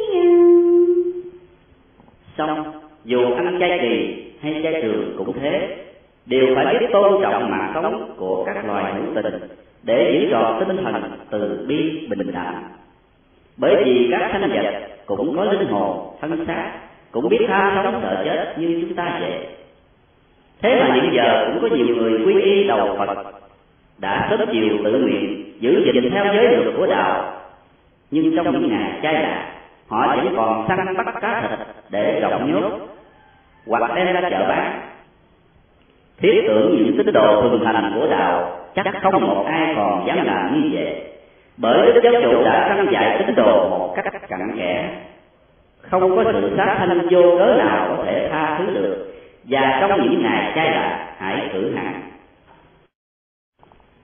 Xong, dù ăn chay kỳ hay chay trường cũng thế, đều phải biết tôn trọng mạng sống của các loài hữu tình để giữ trọn tinh thần từ bi bình đẳng. Bởi vì các sanh vật cũng có linh hồn thân xác, cũng biết tham sống sợ chết như chúng ta vậy. Thế mà hiện giờ cũng có nhiều người quy y đầu Phật, đã sớm chiều tự nguyện giữ gìn theo giới luật của đạo, nhưng trong những ngày chay lạc, họ vẫn còn săn bắt cá thịt để rộng nhốt hoặc đem ra chợ bán. Thiết tưởng những tín đồ thuần thành của đạo chắc không một ai còn dám làm như vậy, bởi Đức Giáo chủ đã căn dạy tín đồ một cách cặn kẽ. Không có sự sát sanh vô cớ nào có thể tha thứ được, và trong những ngày chay lạc hãy thử hẳn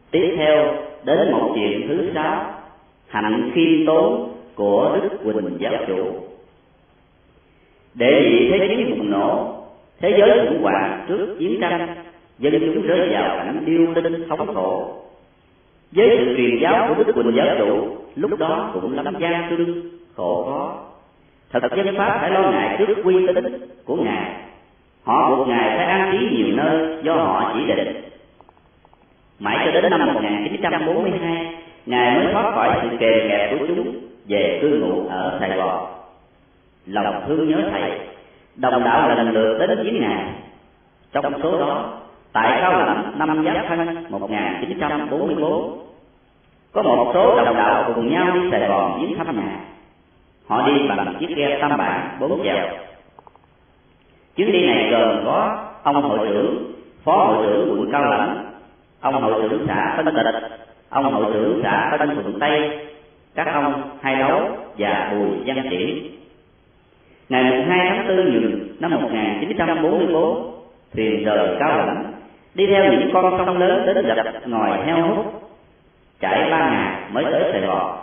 Tiếp theo đến một chuyện thứ 6, hạnh khiêm tốn của Đức Huỳnh giáo chủ. Đệ nhị thế chiến bùng nổ, thế giới khủng hoảng trước chiến tranh, dân chúng rơi vào cảnh điêu linh thống khổ. Với sự truyền giáo của Đức Huỳnh giáo chủ, lúc đó cũng lắm gian truân khổ khó. Thật dân pháp phải lo ngại trước uy tín của Ngài. Họ buộc Ngài phải an trí nhiều nơi do họ chỉ định. Mãi cho đến năm 1942, Ngài mới thoát khỏi sự kề kẹp của chúng về cư ngụ ở Sài Gòn. Lòng thương nhớ Thầy, đồng đạo lần lượt đến viếng Ngài. Trong số đó, tại Cao Lãnh năm Giáp Thân 1944, có một số đồng đạo cùng nhau đi Sài Gòn viếng thăm Ngài. Họ đi bằng chiếc ghe tam bản 4 chèo. Chuyến đi này gồm có ông hội trưởng, phó hội trưởng quận Cao Lãnh, ông hội trưởng xã Tân Tịch, ông hội trưởng xã Tân Thuận Tây, các ông Hai Đấu và Bùi Văn Triển. Ngày 2 tháng 4 Nhường năm 1944, thuyền rời Cao Lãnh, đi theo những con sông lớn đến gặp ngòi heo hút, trải 3 ngày mới tới Sài Gòn.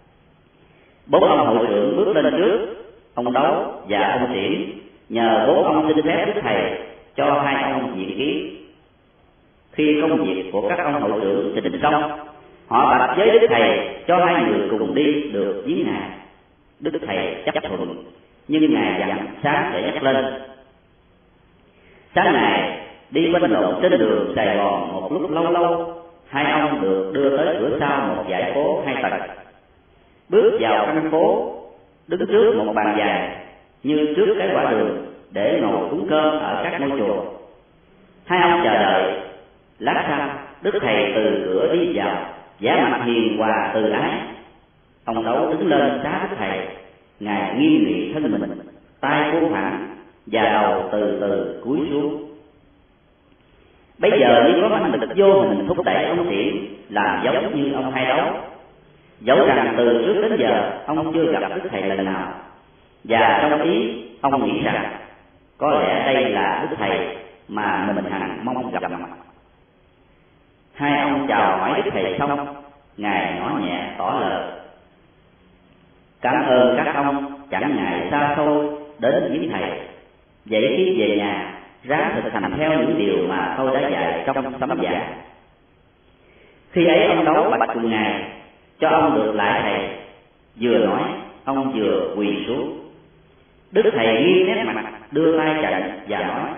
4 ông hội trưởng bước lên trước, ông Đấu và ông Triển nhờ 4 ông xin phép Đức Thầy cho 2 ông diện kiến. Khi công việc của các ông hội trưởng trình xong, họ bạch với Đức Thầy cho 2 người cùng đi được viếng Ngài. Đức Thầy chấp thuận, nhưng Ngài dặn sáng sẽ nhắc lên. Sáng ngày đi quanh lộn trên đường Sài Gòn một lúc lâu lâu, 2 ông được đưa tới cửa sau một dãy phố 2 tầng. Bước vào căn phố, đứng trước một bàn dài như trước cái quả đường để ngồi cúng cơm ở các ngôi chùa. 2 ông chờ đợi. Lát sau, Đức Thầy từ cửa đi vào, vẻ mặt hiền hòa từ ái. Ông Đấu đứng lên xá Đức Thầy. Ngài nghiêm nghị thân mình, tay buông thẳng và đầu từ từ cúi xuống. Bây giờ như có mãnh lực vô hình thúc đẩy ông Triển làm giống như ông Hai Đấu. Dẫu rằng từ trước đến giờ ông chưa gặp Đức Thầy lần nào, và trong ý ông nghĩ rằng có lẽ đây là Đức Thầy mà mình hằng mong gặp mặt. 2 ông chào hỏi Đức Thầy xong, Ngài nhỏ nhẹ tỏ lời: cảm ơn các ông chẳng ngại xa xôi đến viếng Thầy. Vậy khi về nhà, ráng thực hành theo những điều mà tôi đã dạy trong tấm giảng. Khi ấy ông Đấu bạch cùng Ngài cho ông được lại Thầy. Vừa nói, ông vừa quỳ xuống. Đức Thầy nghiêm nét mặt, đưa tay chặn và nói: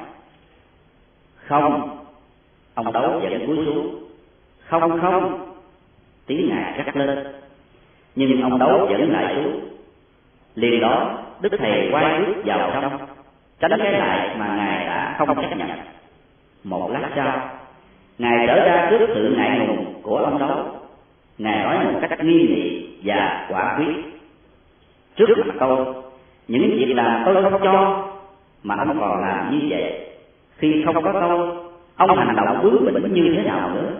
không. Ông Đấu vẫn cúi xuống: không không. Tiếng Ngài cắt lên, nhưng ông Đấu vẫn lại xuống. Liền đó Đức Thầy quay bước vào trong, tránh cái lại mà Ngài đã không chấp nhận. Một lát sau, Ngài trở ra trước sự ngại ngùng của ông Đấu. Ngài nói một cách nghiêm nghị và quả quyết: trước mặt tôi, những việc làm tôi không cho, mà ông còn làm như vậy. Khi không có tôi, ông hành động bướng bỉnh như thế nào nữa?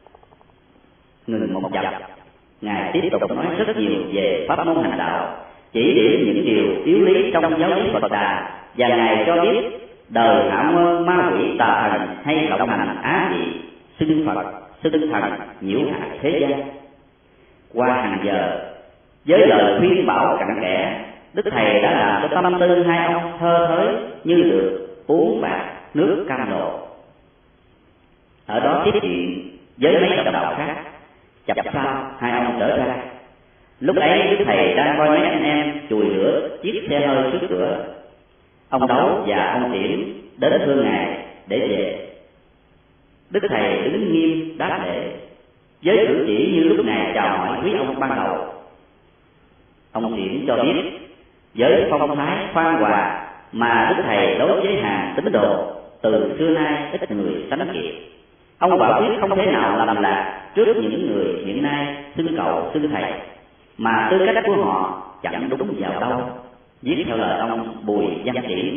Ngừng một chập, Ngài tiếp tục nói rất nhiều về pháp môn hành đạo, chỉ điểm những điều yếu lý trong giáo lý Phật Đà, và Ngài cho biết đời hão mơ ma quỷ tà thần hay lộng hành á dị, xưng Phật, xưng thần, nhiễu hại thế gian. Qua hàng giờ, với lời khuyên bảo cặn kẽ, Đức Thầy đã làm cho tâm tư 2 ông thơ thới như được uống bạc nước cam lộ. Ở đó tiếp chuyện với mấy đồng đạo khác. Chập sau 2 ông trở ra. Lúc ấy Đức Thầy đang coi mấy anh em chùi rửa chiếc xe hơi trước cửa. Ông Đấu và ông Triển đến thưa Ngài để về. Đức Thầy đứng nghiêm đáp lễ, với cử chỉ như lúc Ngài chào hỏi quý ông ban đầu. Ông Triển cho biết với phong thái khoan hòa mà Đức Thầy đối với hàng tín đồ từ xưa nay ít người sánh kịp. Ông quả quyết không thể nào làm lạc trước những người hiện nay xưng cậu xưng Thầy, mà tư cách của họ chẳng đúng vào đâu. Viết theo lời ông Bùi Văn Triển: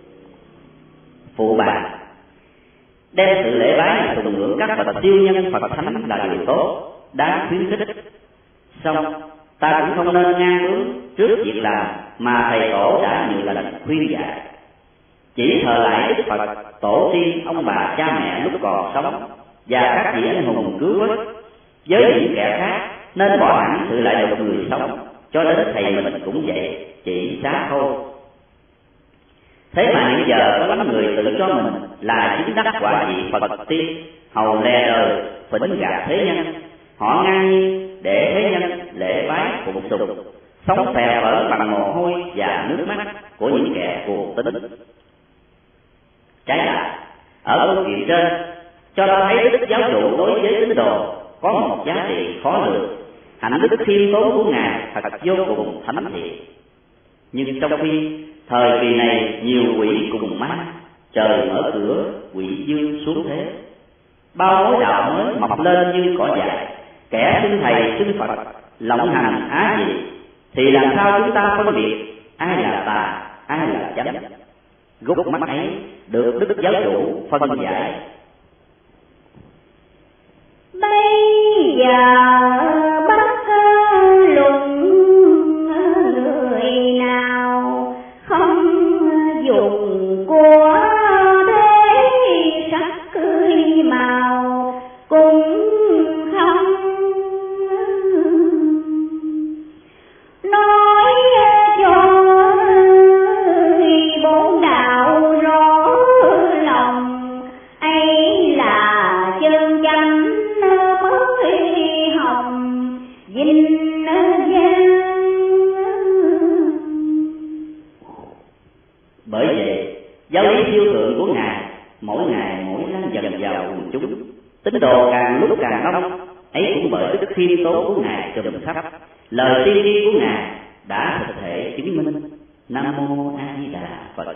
phụ bà, đem sự lễ bái tùng ngưỡng các bậc siêu nhân Phật thánh là điều tốt, đáng khuyến khích. Song ta cũng không nên ngang bướng trước việc làm mà Thầy Tổ đã nhiều lần khuyên dạy. Chỉ thờ lại Đức Phật, tổ tiên, ông bà, cha mẹ lúc còn sống, và các vị anh hùng cứu vớt. Với những kẻ khác nên bỏ hẳn sự lại lục người sống, cho đến thầy mình cũng vậy, chỉ xá thôi. Thế mà hiện giờ có lắm người tự cho mình là chứng đắc quả vị Phật tiên, hầu lè đời phỉnh gạt thế nhân. Họ ngang nhiên để thế nhân lễ bái phụng sùng, sống phè phở bằng mồ hôi và nước mắt của những kẻ cuồng tín. Trái lại, ở câu chuyện trên cho ta thấy đức giáo chủ đối với tín đồ có một giá trị khó lường. Hạnh đức khiêm tốn của Ngài thật vô cùng thánh thiện. Nhưng trong khi thời kỳ này nhiều quỷ cùng ma, trời mở cửa, quỷ dương xuống thế. Bao mối đạo mới mọc lên như cỏ dại, kẻ xưng thầy xưng Phật, lộng hành á gì, thì làm sao chúng ta phân biệt ai là tà, ai là chánh? Gút mắt ấy được đức giáo chủ phân giải. Bây giờ bắt lùng người nào không dùng của thế sắc cưới màu cũng không nói cho bốn đạo rõ lòng, ấy là chân chánh mới hồng vinh danh. Bởi vậy, giáo lý siêu thượng của Ngài mỗi ngày mỗi lan dần vào quần chúng, tín đồ càng lúc càng đông. Ấy cũng bởi đức khiêm tốn của Ngài trùm khắp, lời tiên tri của Ngài đã thực thể chứng minh. Nam mô A Di Đà Phật.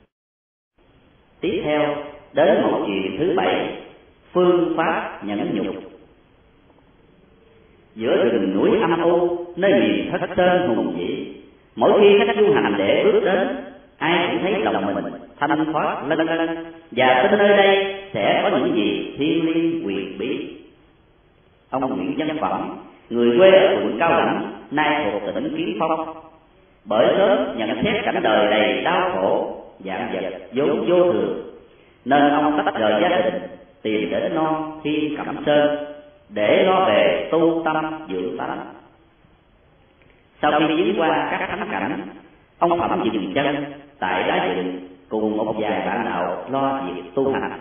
Tiếp theo đến mẫu chuyện thứ 7, phương pháp nhẫn nhục. Giữa rừng núi âm u, nơi miền Thất Sơn hùng vĩ, mỗi khi khách du hành để bước đến, ai cũng thấy lòng mình thanh thoát lân lân, và tin nơi đây sẽ có những gì thiêng liêng quyền bí. Ông Nguyễn Văn Phẩm, người quê ở quận Cao Lãnh, nay thuộc tỉnh Kiến Phong, bởi sớm nhận xét cảnh đời đầy đau khổ, vạn vật vốn vô thường, nên ông tách rời gia đình, tìm đến non Thiên Cẩm Sơn để lo về tu tâm dưỡng tánh. Sau khi viếng qua các thắng cảnh, ông Phẩm dừng chân tại đá dựng cùng một vài bạn đạo lo việc tu hành.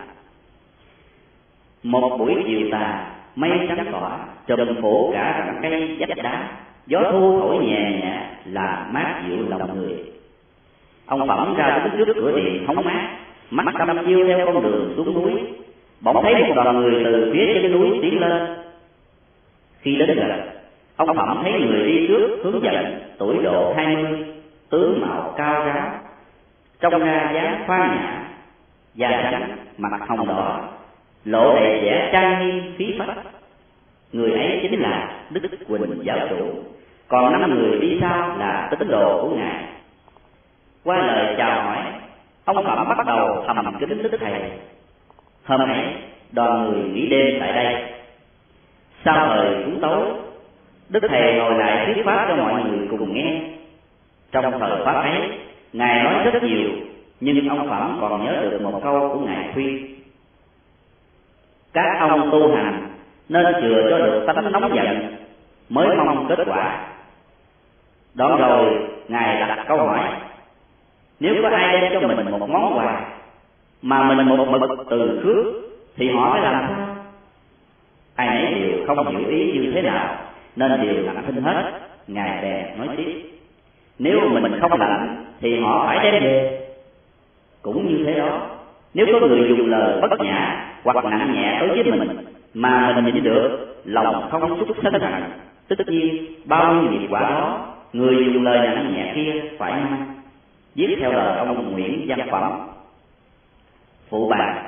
Một buổi chiều tà, mây trắng tỏa trùm phủ cả rặng cây vách đá, gió thu thổi nhẹ nhẹ làm mát dịu lòng người. Ông Phẩm ra đứng trước cửa điện hóng mát, mắt đăm chiêu theo con đường xuống núi. Bỗng thấy một đoàn người từ phía chân núi tiến lên. Khi đến gần, ông Phẩm thấy người đi trước hướng dẫn, tuổi độ 20, tướng mạo cao ráo, trông ra dáng khoan nhã, da trắng, mặt hồng đỏ, lộ đầy vẻ trang nghiêm khí phách. Người ấy chính là Đức Quỳnh giáo chủ, còn 5 người đi sau là tín đồ của Ngài. Qua lời chào hỏi, ông Phẩm bắt đầu thầm kính Đức Thầy. Hôm ấy, đoàn người nghỉ đêm tại đây. Sau thời cúng tối, Đức Thầy ngồi lại thuyết pháp cho mọi người cùng nghe. Trong thời pháp ấy, Ngài nói rất nhiều, nhưng ông Phẩm còn nhớ được một câu của Ngài khuyên: các ông tu hành nên chừa cho được tánh nóng giận, mới mong kết quả. Đoạn rồi Ngài đặt câu hỏi: nếu có ai đem cho mình một món quà mà mình một mực từ khước, thì họ phải làm sao? Ai nấy đều không hiểu ý như thế nào, nên đều lặng thinh hết. Ngài bèn nói tiếp: nếu mình không lạnh thì họ phải đem về. Cũng như thế đó, nếu có người dùng lời bất nhã hoặc nặng nhẹ đối với mình mà mình nhịn được, lòng không xúc sân hận, tất nhiên bao nhiêu nghiệp quả đó người dùng lời nặng nhẹ kia phải mang. Viết theo lời ông Nguyễn Văn Phẩm. Phụ bài: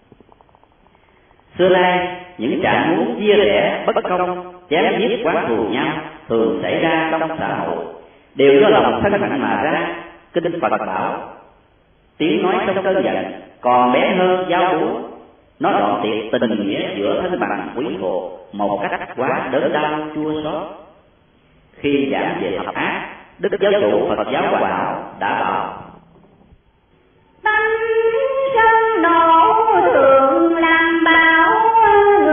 xưa nay những trạng muốn chia rẽ bất công, chém giết quán thù nhau thường xảy ra trong xã hội, đều do lòng sân hận mà ra. Kinh Phật bảo: tiếng nói trong cơn giận còn bé hơn dao búa, nó đoạn tiệt tình nghĩa giữa thân bằng quý hộ một cách quá đớn đau chua xót. Khi giảng về hợp ác, Đức giáo chủ Phật giáo Hòa Hảo đã bảo: tâm sân nộ thường làm bão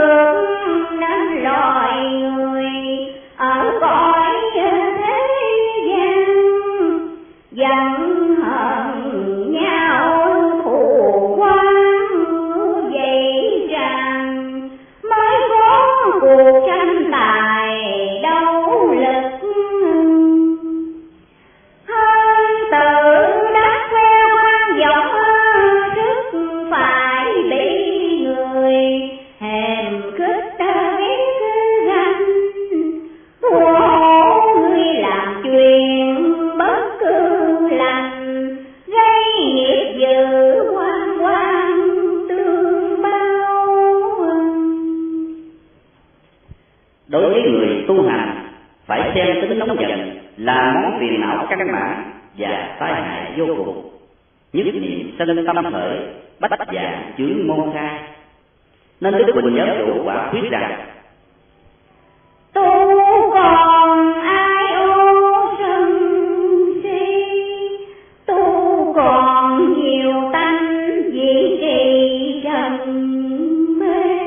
là món phiền não căn bản và tai hại vô cùng. Nhất niệm sân tâm khởi, bách dạng chướng môn khai. Nên Đức Quỳnh Giáo Chủ quả quyết rằng: tu còn ai ô sân si, tu còn nhiều tánh dị trì trần mê.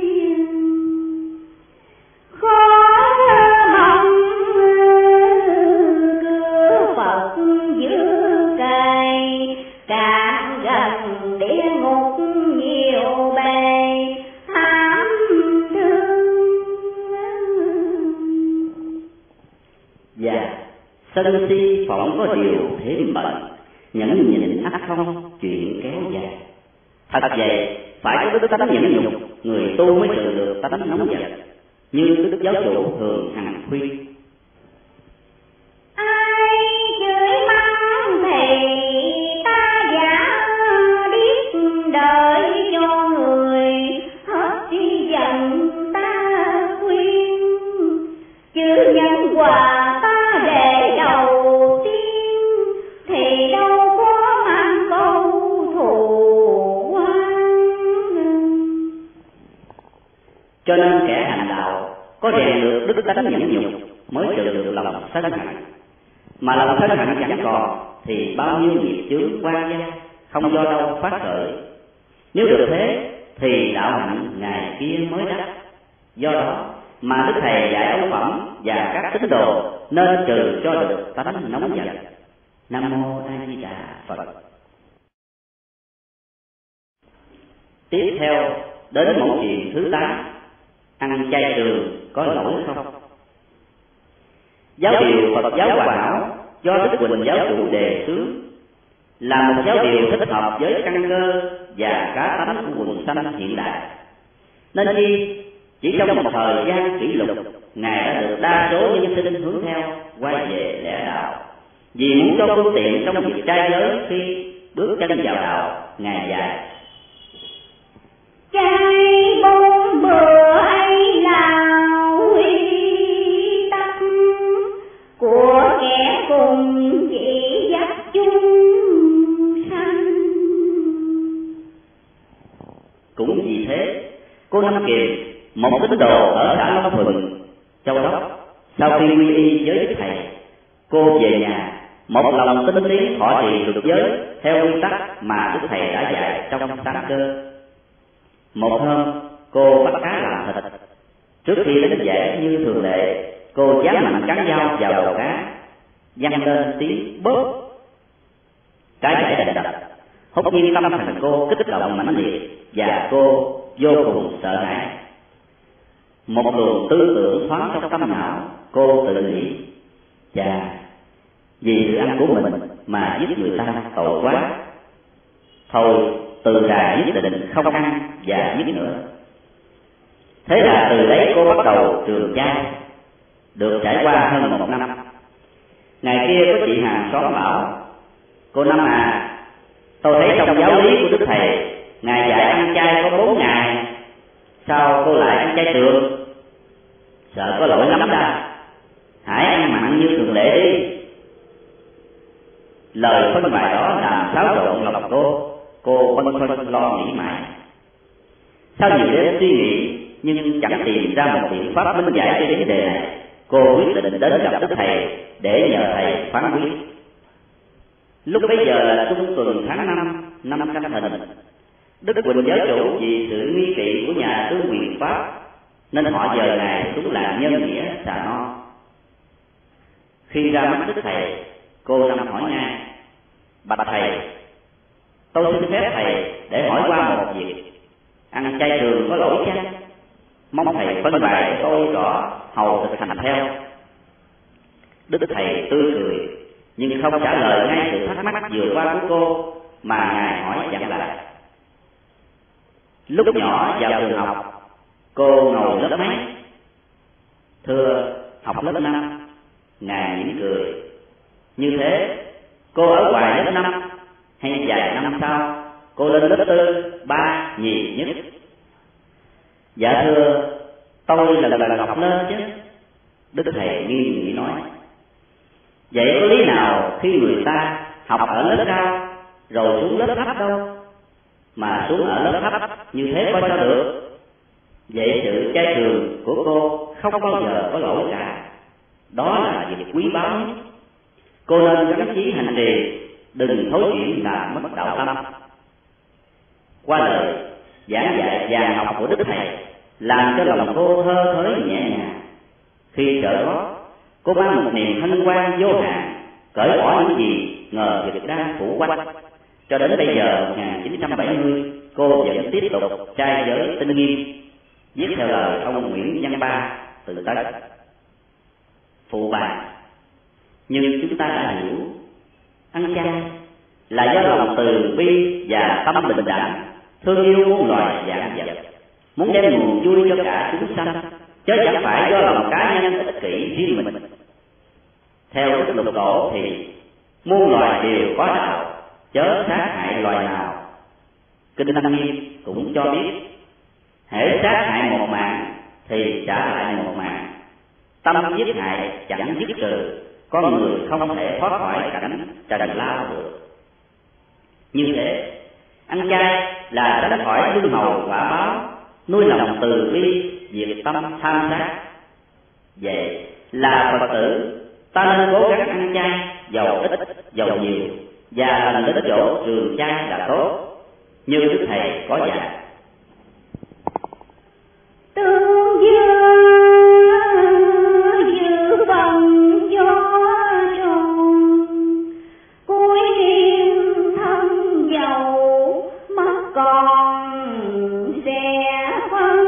Khó mong cửa Phật giữa cây, càng gần địa ngục nhiều bề tham thương. Và sân si phỏng có điều thế mệnh, nhẫn nhịn ắt không chuyện kéo dài. Thật vậy, phải có đức tánh nhẫn nhục, người tu mới trừ được tánh nóng giận, như Đức Giáo Chủ thường hằng khuyên. Ai chửi mắng thì ta giả biết đợi cho người hết đi giận ta khuyên, chứ nhân quả ta để đầu tiên thì đâu có mang câu thù oán. Cho nên kẻ hành đạo có rèn được đức tánh nhẫn nhục mới trừ được lòng sân hận. Mà lòng sân hận chẳng còn thì bao nhiêu nghiệp chướng qua gia không do đâu phát khởi. Nếu được thế thì đạo hạnh ngày kia mới đắc. Do đó mà Đức Thầy dạy ấu phẩm và các tín đồ nên trừ cho được tánh nóng giận. Nam mô A Di Đà Phật. Tiếp theo đến mẫu chuyện thứ 8, ăn chay trường có lỗi không? Giáo điều Phật giáo Hòa Hảo do Đức Quỳnh Giáo Chủ đề xướng là một giáo điều thích hợp với căn cơ và cá tánh của quần sanh hiện đại. Nên chỉ trong một thời gian kỷ lục, Ngài đã được đa số nhân sinh hướng theo quay về lẽ đạo. Vì muốn cho phương tiện trong việc trai giới khi bước chân vào đạo, Ngài dạy: Trai bốn bữa ấy là quy tắc của kẻ cùng chỉ dắt chúng sanh. Cũng vì thế, cô Năm Kiều, một tín đồ ở xã Long Thuận, Châu Đốc, sau khi quy y với Đức Thầy, cô về nhà một lòng tinh tiến thọ trì luật giới theo quy tắc mà Đức Thầy đã dạy trong Tam Cơ. Một hôm, cô bắt cá làm thịt. Trước khi đến dãy như thường lệ, cô dám mạnh cắn dao vào đầu cá, vang lên tiếng bóp. Cái dãy đành đập. Hốt nhiên tâm thần cô kích động mãnh liệt và cô vô cùng sợ hãi. Một luồng tư tưởng thoáng trong tâm não, cô tự nghĩ: chà, vì sự ăn của mình mà giết người ta tội quá. Thôi, từ đà nhất định không ăn và giết nữa. Thế là từ đấy cô bắt đầu trường chay, được trải qua hơn 1 năm. Ngày kia có chị hàng xóm bảo: cô Năm à, tôi thấy trong giáo lý của Đức Thầy, Ngài dạy ăn chay có 4 ngày, sao cô lại ăn chay trường? Sợ có lỗi lắm đó, hãy ăn mặn như thường lệ đi. Lời phân bài đó làm xáo trộn lòng cô băn khoăn lo nghĩ mãi. Sau nhiều đêm suy nghĩ nhưng chẳng tìm ra một biện pháp minh giải cho vấn đề này, cô quyết định đến gặp Đức Thầy để nhờ Thầy phán quyết. Lúc bấy giờ là Xuân Tuần tháng 5 năm Canh Thìn. Đức Quỳnh Giáo Chủ vì sự nghi kỵ của nhà Tư Quyền Pháp nên họ dời Ngài xuống làng Nhân Nghĩa, Xà No. Khi ra mắt Đức Thầy, cô Năm hỏi ngay: bạch Thầy, tôi xin phép Thầy để hỏi qua một việc. Ăn chay trường có lỗi chăng? Mong Thầy phân bày tôi rõ hầu thực hành theo. Đức Thầy tươi cười nhưng không trả lời ngay sự thắc mắc vừa qua của cô, mà Ngài hỏi dặn lại. Lúc nhỏ vào trường học, cô ngồi lớp mấy? Thưa, học lớp 5. Ngài mỉm cười. Như thế, cô ở ngoài lớp 5 hay vài năm sau cô lên lớp 4, 3 nhiều nhất? Dạ thưa, tôi là học lên chứ. Đức Thầy nghi nghĩ nói. Vậy có lý nào khi người ta học ở lớp cao rồi xuống lớp thấp đâu, mà xuống ở lớp thấp như thế coi sao được? Vậy sự chay trường của cô không bao giờ có lỗi cả, đó là việc quý báu nhất. Cô nên gắn chí hành trì, đừng thối chuyển làm mất đạo tâm. Qua lời giảng dạy vàng học của Đức Thầy làm cho lòng cô thơ thới nhẹ nhàng. Khi trở đó, cô mang một niềm hân hoan vô hạn, cởi bỏ những gì ngờ vực đang phủ quanh. Cho đến bây giờ 1970, cô vẫn tiếp tục trai giới tinh nghiêm, viết theo lời ông Nguyễn Văn Ba từ Tân. Phụ bà, nhưng chúng ta đã hiểu, ăn chay là do lòng từ bi và tâm bình đẳng, thương yêu muôn loài vạn vật, muốn đem nguồn vui cho cả chúng sanh, chứ chẳng phải do lòng cá nhân ích kỷ riêng mình. Theo Đức Lục Tổ thì muôn loài đều có đạo, chớ sát hại loài nào. Kinh Lăng Nghiêm cũng cho biết, hễ sát hại một mạng thì trả lại một mạng. Tâm giết hại chẳng dứt trừ, con người không thể thoát khỏi cảnh trần lao được. Như thế, ăn chay là tránh khỏi luân hồi quả báo, nuôi lòng từ bi, diệt tâm tham sát. Vậy là Phật tử, ta nên cố gắng ăn chay, giàu ít, giàu nhiều, và lần đến chỗ trường chay là tốt, như Đức Thầy có dạy. Tương dư vòng gió tròn, cuối đêm thân dầu mất còn xe phân.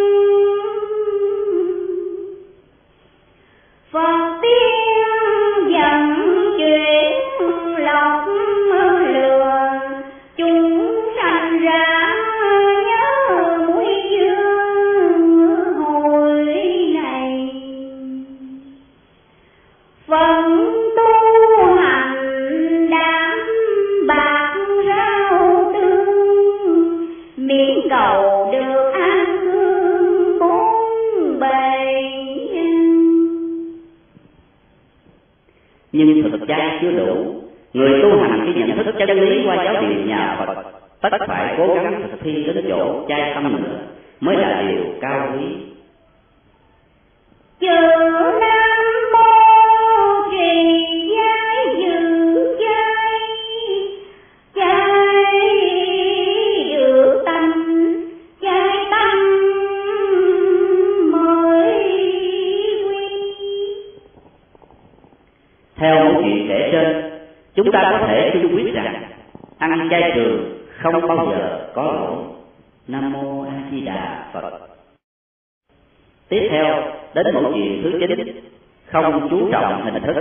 Phật tiên dần chuyển lọc lừa, chúng sanh ra nhớ mũi dương hồi này. Phận tu hành đám bạc rau tương, miễn cầu được an cư bốn bề. Nhưng thực chay chưa đủ, người tu hành khi nhận thức chân lý qua giáo điều nhà Phật, tất phải cố gắng thực thi đến chỗ chay tâm nữa mới là điều cao quý. Chữ Nam Mô trì giới giữ chay, chay giữ tâm, chay tâm mới quy. Theo mẫu chuyện kể trên, chúng ta có thể chung quyết rằng ăn chay trường không bao giờ có lỗi. Nam Mô A Di Đà Phật. Tiếp theo đến mẫu chuyện thứ 9, không chú trọng hình thức.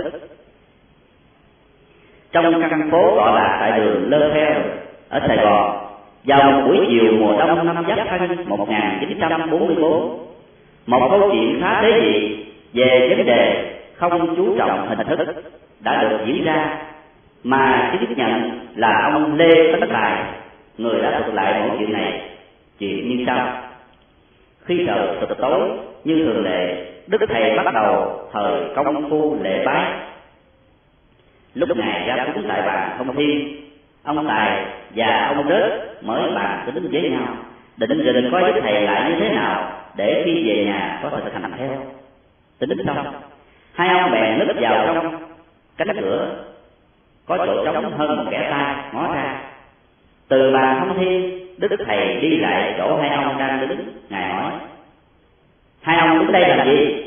Trong căn phố tọa lạc tại đường Lơ Theo ở Sài Gòn, vào một buổi chiều mùa đông năm Giáp Thân 1944, một câu chuyện khá tế nhị về vấn đề không chú trọng hình thức đã được diễn ra, mà chứng nhận là ông Lê Tấn Tài, người đã thuật lại mẫu chuyện này. Chuyện như sau: khi trời sụp tối như thường lệ, Đức Thầy bắt đầu thời công phu lễ bái. Lúc này ra cúng tại bàn Thông Thiên, ông Tài và ông Rớt mới bàn tính với nhau, định định coi Đức Thầy lại như thế nào để khi về nhà có thực hành theo. Tính xong, hai ông bèn núp vào trong cánh cửa có chỗ trống hơn một kẻ tay ngó ra. Từ bàn Thông Thiên, Đức Thầy đi lại chỗ hai ông đang đứng. Ngài hỏi: hai ông đứng đây làm gì?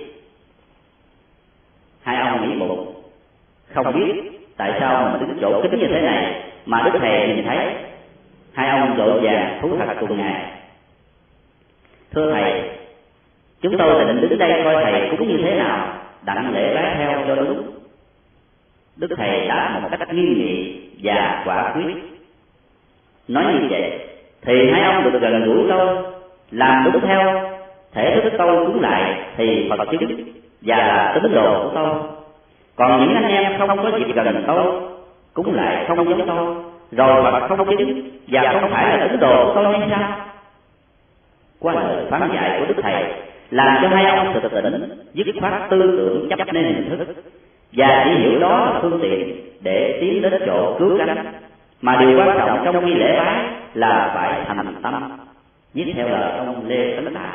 Hai ông nghĩ bụng, không biết tại sao mình đứng chỗ kính như thế này mà Đức Thầy nhìn thấy. Hai ông vội vàng thú thật cùng Ngài: thưa Thầy, chúng tôi định đứng đây coi Thầy cúng như thế nào, đặng lễ bái theo cho đúng. Đức Thầy đáp một cách nghiêm nghị và quả quyết. Nói như vậy thì hai ông được gần gũi tôi, làm đúng theo thể thức tôi cúng lại thì Phật chứng và là tín đồ của tôi. Còn những anh em không có dịp gần tôi, cúng lại không giống tôi, rồi Phật không chứng và không phải là tín đồ của tôi hay sao? Qua lời phán dạy của Đức Thầy làm cho hai ông thực tỉnh, dứt khoát tư tưởng chấp nên hình thức, và chỉ hiểu đó là phương tiện để tiến đến chỗ cứu cánh, mà điều quan trọng trong nghi lễ bái là phải thành tâm, viết theo lời ông Lê Tấn Tài.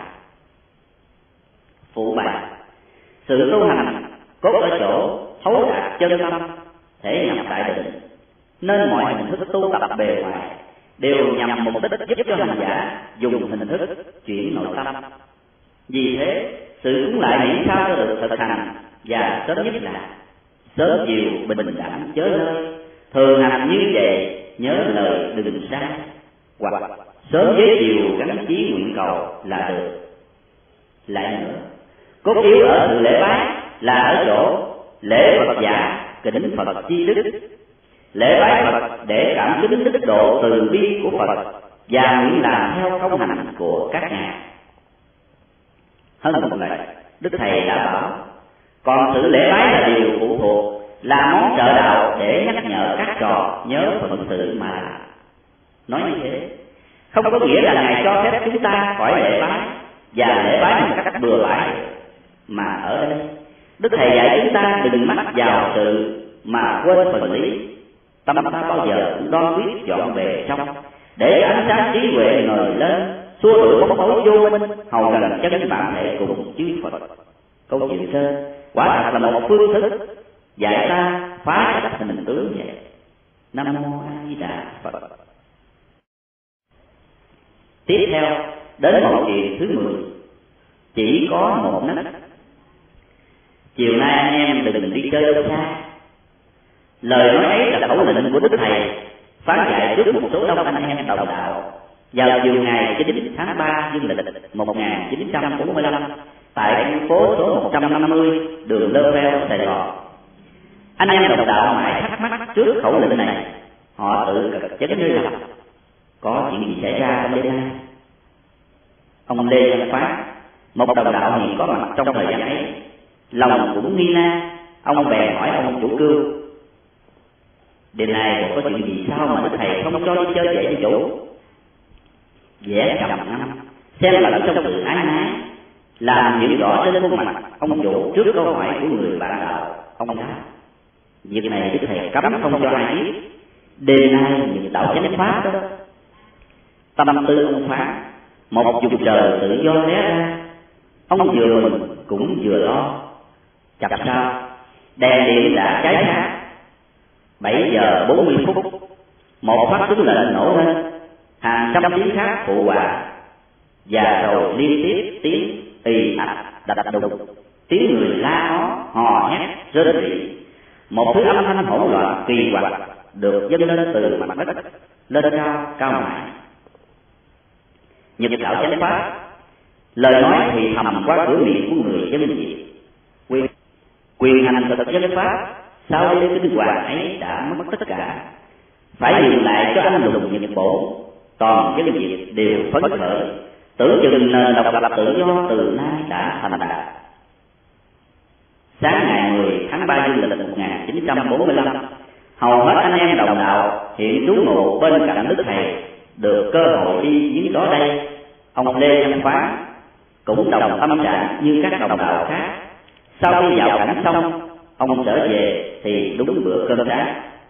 Phụ bài: sự tu hành cốt ở chỗ thấu đạt chân tâm, thể nhập đại định, nên mọi hình thức tu tập bề ngoài đều nhằm mục đích giúp cho hành giả dùng hình thức chuyển nội tâm. Vì thế, sự cúng lại miễn sao cho được thực hành, và sớm nhất là sớm chiều bình đẳng chớ lơi, thường hành như vậy nhớ lời đừng sai, hoặc sớm với chiều gắn chí nguyện cầu là được. Lại nữa, cốt yếu ở sự lễ bái là ở chỗ lễ Phật giả kính Phật chi đức, lễ bái Phật để cảm kính đức độ từ bi của Phật và nguyện làm theo công hành của các ngài. Hơn một lời, Đức Thầy đã bảo, còn sự lễ bái là điều phụ thuộc, là món trợ đạo để nhắc nhở các trò nhớ phận sự mà làm. Nói như thế, không có nghĩa là ngài cho phép chúng ta khỏi lễ bái và lễ bái một cách bừa bãi, mà ở đây Đức Thầy dạy chúng ta đừng mắc vào sự mà quên phần lý. Tâm ta bao giờ cũng đoan quyết dọn về trong, để ánh sáng trí huệ ngời lên, xua đuổi bóng tối vô minh, hầu gần chân bản thể cùng chư Phật. Câu chuyện trên quả thật là một phương thức dạy ta phá cách hình tướng vậy. Nam mô A Di Đà Phật. Tiếp theo đến một chuyện thứ 10, chỉ có một nấc. Chiều nay anh em đừng đi chơi đâu xa. Lời nói ấy là khẩu lệnh của Đức Thầy phán dạy trước một số đông anh em đồng đạo vào chiều ngày 9 tháng 3 dương lịch 1945 tại khu phố số 150 đường Lơ Veo, Sài Gòn. Anh em đồng đạo mãi thắc mắc trước khẩu lệnh này, họ tự cật chấn nơi lòng có chuyện gì xảy ra trong đêm nay. Ông Lê Văn Phát, một đồng đạo hiện có mặt trong thời gian ấy, lòng cũng nghi na. Ông bèn hỏi ông chủ cưu: đêm nay có chuyện gì sao mà Đức Thầy không cho đi chơi vậy với chủ? Vẻ trầm ngâm, xem lẫn trong sự ái nái, làm hiểu rõ trên khuôn mặt ông chủ trước câu hỏi của người bạn đạo. Ông đáp: việc này Đức Thầy cấm không cho ai biết, đêm nay những đạo chánh pháp đó. Tâm tư ông Phát một vùng trời tự do lé ra, ông vừa mừng cũng vừa lo. Chập sao đèn điện đã cháy sáng. 7 giờ 40 phút, một phát súng lệnh nổ lên, hàng trăm tiếng khác phụ họa, và rồi liên tiếp tiếng ì ạch đập đùng, tiếng người la ó hò hét rên rỉ, một thứ âm thanh hỗn loạn kỳ quặc được dâng lên từ mặt đất lên cao cao mãi. Nhật đạo chánh pháp, lời nói thì thầm qua cửa miệng của người dân Việt. Quyền hành thực chánh pháp sau lễ kinh hoàng ấy đã mất tất cả, phải dừng lại cho anh lùng Nhật Bổ. Toàn dân Việt đều phấn khởi, tưởng chừng nền độc lập tự do từ nay đã thành đạt. Sáng ngày 10 tháng 3 dương lịch 1945, hầu hết anh em đồng đạo hiện trú ngụ bên cạnh Đức Thầy được cơ hội đi viếng đó đây. Ông Lê Văn Phán cũng đồng tâm trạng như các đồng đạo khác. Sau khi vào cảnh xong, ông trở về thì đúng bữa cơm sáng.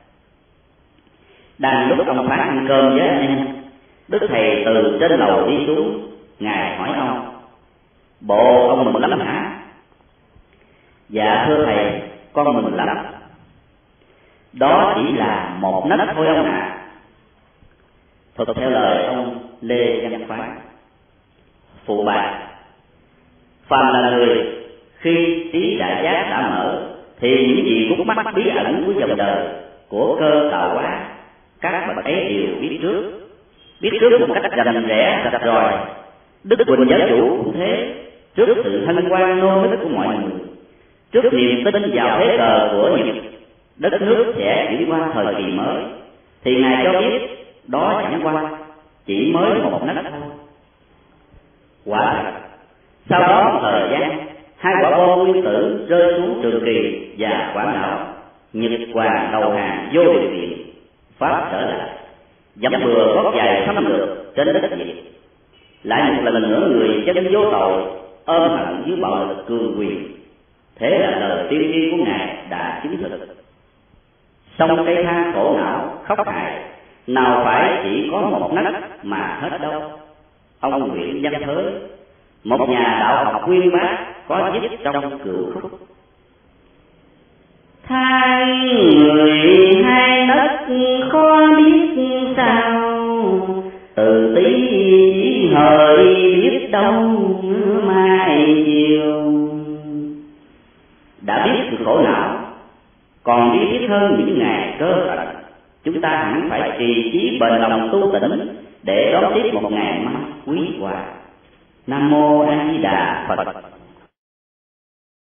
Đang lúc ông Phán ăn cơm với anh em, Đức Thầy từ trên lầu đi xuống. Ngài hỏi ông: bộ ông mừng lắm hả? Dạ thưa Thầy, con mừng lắm. Đó chỉ là một nấc thôi ông ạ. Thuật theo lời ông Lê Văn Phán. Phụ bài: phàm là người khi trí đại giác đã mở, thì những gì khúc mắc bí ẩn của dòng đời, của cơ tạo hóa, các bậc ấy đều biết trước một cách rành rẽ rạch ròi. Đức Quỳnh giáo chủ cũng thế, trước sự hân hoan nô nức của mọi người, trước niềm tin vào thế cờ của Nhật, đất nước sẽ chuyển qua thời kỳ mới, thì Ngài cho biết đó chẳng qua chỉ mới một nấc thôi. Quả thật, sau đó một thời gian, 2 quả bom nguyên tử rơi xuống Trường Kỳ và Quảng Đảo. Nhật Hoàng đầu hàng vô điều kiện, Pháp trở lại, dẫm bừa gót dài xâm lược trên đất Việt. Lại một lần nữa người dân vô tội ôm hận dưới bạo lực cường quyền, Thế là lời tiên tri của Ngài đã chứng thực. Xong cây than khổ não, khóc hài, nào phải chỉ có một nấc mà hết đâu. Ông Nguyễn Văn Thới, một nhà đạo học uyên bác, có viết trong Cựu Khúc: than người hai nấc khó biết sao, từ tí chỉ hỡi biết đông mai chiều. Đã biết sự khổ não, còn biết hơn những ngày cơ tận, chúng ta hẳn phải trì chí bền lòng tu tỉnh để đón tiếp một ngày mai quý hòa. Nam mô A Di Đà Phật.